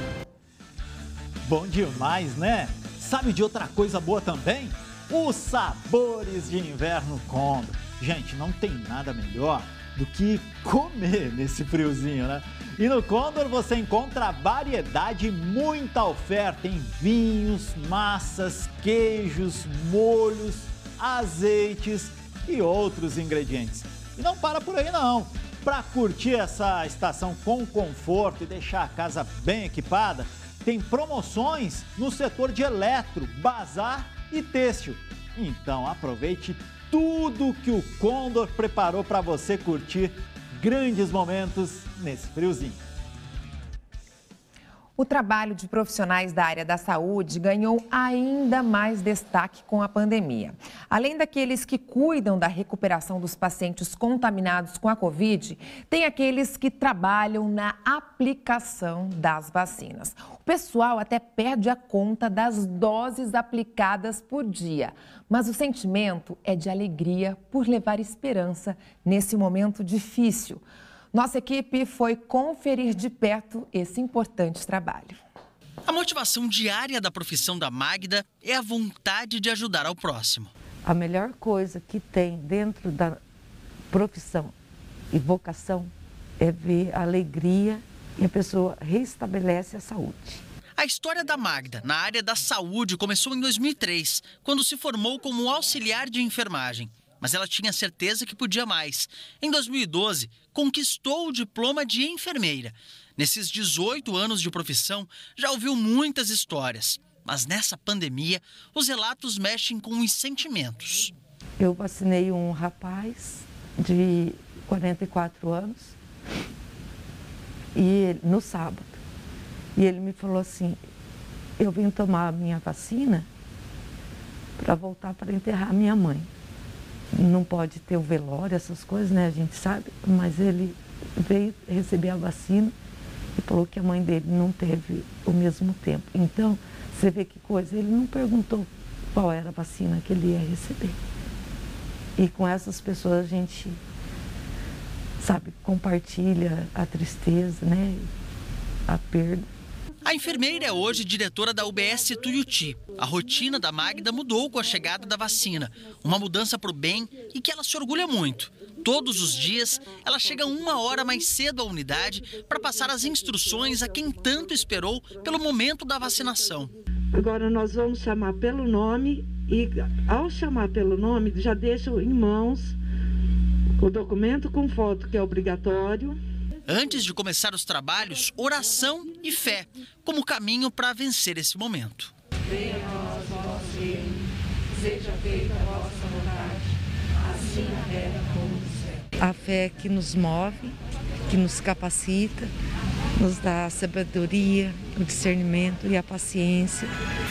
Bom demais, né? Sabe de outra coisa boa também? Os sabores de inverno Condor. Gente, não tem nada melhor do que comer nesse friozinho, né? E no Condor você encontra variedade e muita oferta em vinhos, massas, queijos, molhos, azeites e outros ingredientes. E não para por aí não. Para curtir essa estação com conforto e deixar a casa bem equipada, tem promoções no setor de eletro, bazar e têxtil. Então aproveite tudo que o Condor preparou para você curtir grandes momentos nesse friozinho. O trabalho de profissionais da área da saúde ganhou ainda mais destaque com a pandemia. Além daqueles que cuidam da recuperação dos pacientes contaminados com a Covid, tem aqueles que trabalham na aplicação das vacinas. O pessoal até perde a conta das doses aplicadas por dia, mas o sentimento é de alegria por levar esperança nesse momento difícil. Nossa equipe foi conferir de perto esse importante trabalho. A motivação diária da profissão da Magda é a vontade de ajudar ao próximo. A melhor coisa que tem dentro da profissão e vocação é ver a alegria e a pessoa restabelece a saúde. A história da Magda na área da saúde começou em 2003, quando se formou como auxiliar de enfermagem. Mas ela tinha certeza que podia mais. Em 2012, conquistou o diploma de enfermeira. Nesses 18 anos de profissão, já ouviu muitas histórias. Mas nessa pandemia, os relatos mexem com os sentimentos. Eu vacinei um rapaz de 44 anos no sábado. E ele me falou assim, eu vim tomar a minha vacina para voltar para enterrar minha mãe. Não pode ter o velório, essas coisas, né? A gente sabe, mas ele veio receber a vacina e falou que a mãe dele não teve o mesmo tempo. Então, você vê que coisa, ele não perguntou qual era a vacina que ele ia receber. E com essas pessoas a gente, sabe, compartilha a tristeza, né? A perda. A enfermeira é hoje diretora da UBS Tuiuti. A rotina da Magda mudou com a chegada da vacina. Uma mudança para o bem e que ela se orgulha muito. Todos os dias, ela chega 1 hora mais cedo à unidade para passar as instruções a quem tanto esperou pelo momento da vacinação. Agora nós vamos chamar pelo nome e, ao chamar pelo nome, já deixo em mãos o documento com foto, que é obrigatório. Antes de começar os trabalhos, oração e fé, como caminho para vencer esse momento. Venha a nós o nosso reino, seja feita a vossa vontade, assim na terra como no céu. A fé que nos move, que nos capacita, nos dá a sabedoria, o discernimento e a paciência.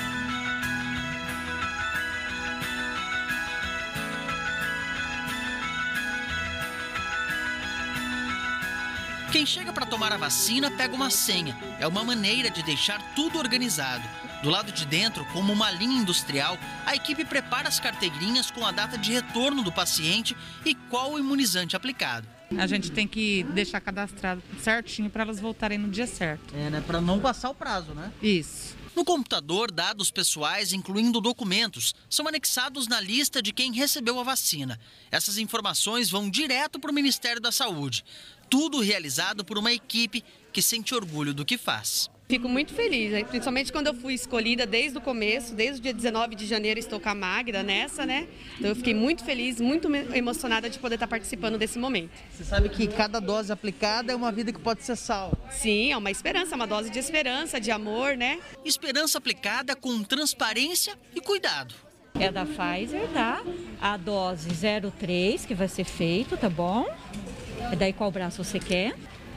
Quem chega para tomar a vacina pega uma senha. É uma maneira de deixar tudo organizado. Do lado de dentro, como uma linha industrial, a equipe prepara as carteirinhas com a data de retorno do paciente e qual o imunizante aplicado. A gente tem que deixar cadastrado certinho para elas voltarem no dia certo. Né? Para não passar o prazo, né? Isso. No computador, dados pessoais, incluindo documentos, são anexados na lista de quem recebeu a vacina. Essas informações vão direto para o Ministério da Saúde. Tudo realizado por uma equipe que sente orgulho do que faz. Fico muito feliz, principalmente quando eu fui escolhida desde o começo, desde o dia 19 de janeiro estou com a Magda nessa, né? Então eu fiquei muito feliz, muito emocionada de poder estar participando desse momento. Você sabe que cada dose aplicada é uma vida que pode ser salva. Sim, é uma esperança, uma dose de esperança, de amor, né? Esperança aplicada com transparência e cuidado. É da Pfizer, tá? A dose 03 que vai ser feito, tá bom? É daí qual braço você quer?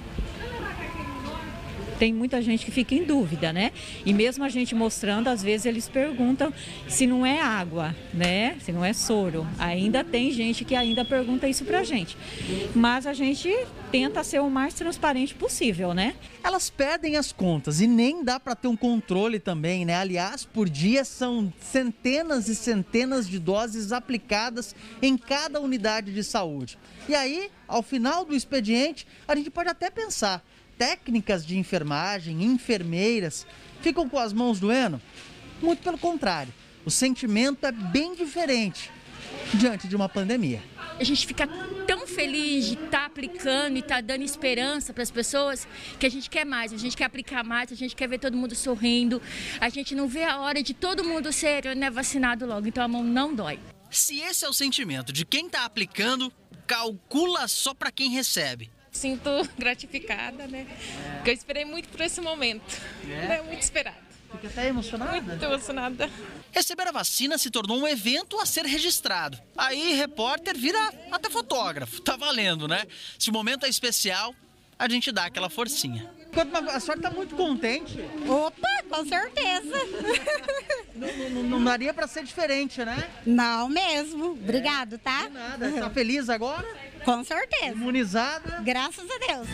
Tem muita gente que fica em dúvida, né? E mesmo a gente mostrando, às vezes eles perguntam se não é água, né? Se não é soro. Ainda tem gente que ainda pergunta isso pra gente. Mas a gente tenta ser o mais transparente possível, né? Elas perdem as contas e nem dá para ter um controle também, né? Aliás, por dia são centenas e centenas de doses aplicadas em cada unidade de saúde. E aí, ao final do expediente, a gente pode até pensar, técnicas de enfermagem, enfermeiras, ficam com as mãos doendo? Muito pelo contrário, o sentimento é bem diferente diante de uma pandemia. A gente fica tão feliz de estar aplicando e estar dando esperança para as pessoas que a gente quer mais, a gente quer aplicar mais, a gente quer ver todo mundo sorrindo, a gente não vê a hora de todo mundo ser, né, vacinado logo, então a mão não dói. Se esse é o sentimento de quem está aplicando, calcula só para quem recebe. Sinto gratificada, né? Porque eu esperei muito por esse momento. É muito esperado. Fica até emocionada? Muito emocionada. Receber a vacina se tornou um evento a ser registrado. Aí, repórter vira até fotógrafo. Tá valendo, né? Se o momento é especial, a gente dá aquela forcinha. A senhora tá muito contente? Opa, com certeza. Não daria pra ser diferente, né? Não mesmo. Obrigado, tá? De nada. Tá feliz agora? Com certeza. Imunizada? Graças a Deus.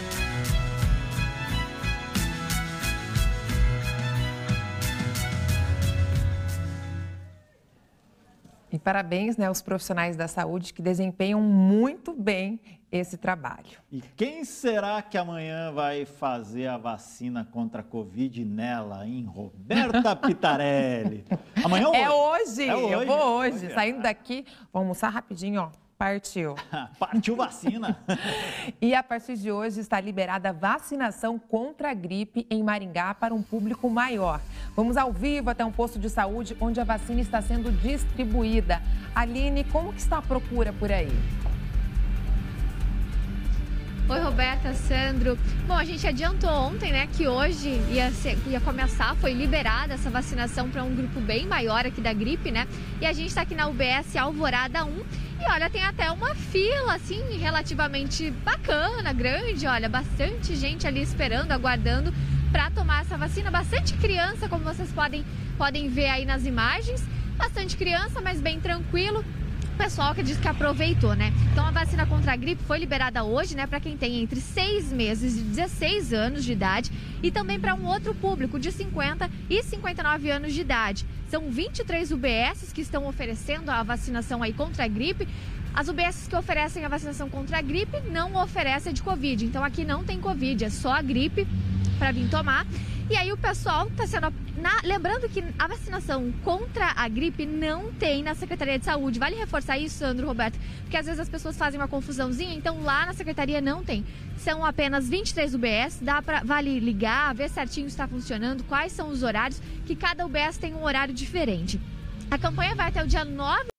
E parabéns, né, aos profissionais da saúde que desempenham muito bem esse trabalho. E quem será que amanhã vai fazer a vacina contra a Covid nela, hein? Roberta Pitarelli. Amanhã ou hoje? É hoje. Eu vou hoje. Saindo daqui, vou almoçar rapidinho, ó. Partiu. Partiu vacina. E a partir de hoje está liberada a vacinação contra a gripe em Maringá para um público maior. Vamos ao vivo até um posto de saúde onde a vacina está sendo distribuída. Aline, como que está a procura por aí? Oi, Roberta, Sandro. Bom, a gente adiantou ontem, né, que hoje ia começar, foi liberada essa vacinação para um grupo bem maior aqui da gripe, né? E a gente está aqui na UBS Alvorada 1 e, olha, tem até uma fila, assim, relativamente bacana, grande, olha, bastante gente ali esperando, aguardando para tomar essa vacina. Bastante criança, como vocês podem ver aí nas imagens. Bastante criança, mas bem tranquilo. Pessoal que diz que aproveitou, né? Então a vacina contra a gripe foi liberada hoje, né, para quem tem entre 6 meses e 16 anos de idade e também para um outro público de 50 e 59 anos de idade. São 23 UBSs que estão oferecendo a vacinação aí contra a gripe. As UBSs que oferecem a vacinação contra a gripe não oferecem a de Covid. Então aqui não tem Covid, é só a gripe para vir tomar. E aí o pessoal está sendo... Lembrando que a vacinação contra a gripe não tem na Secretaria de Saúde. Vale reforçar isso, Sandro, Roberto? Porque às vezes as pessoas fazem uma confusãozinha, então lá na Secretaria não tem. São apenas 23 UBS, vale ligar, ver certinho se está funcionando, quais são os horários, que cada UBS tem um horário diferente. A campanha vai até o dia 9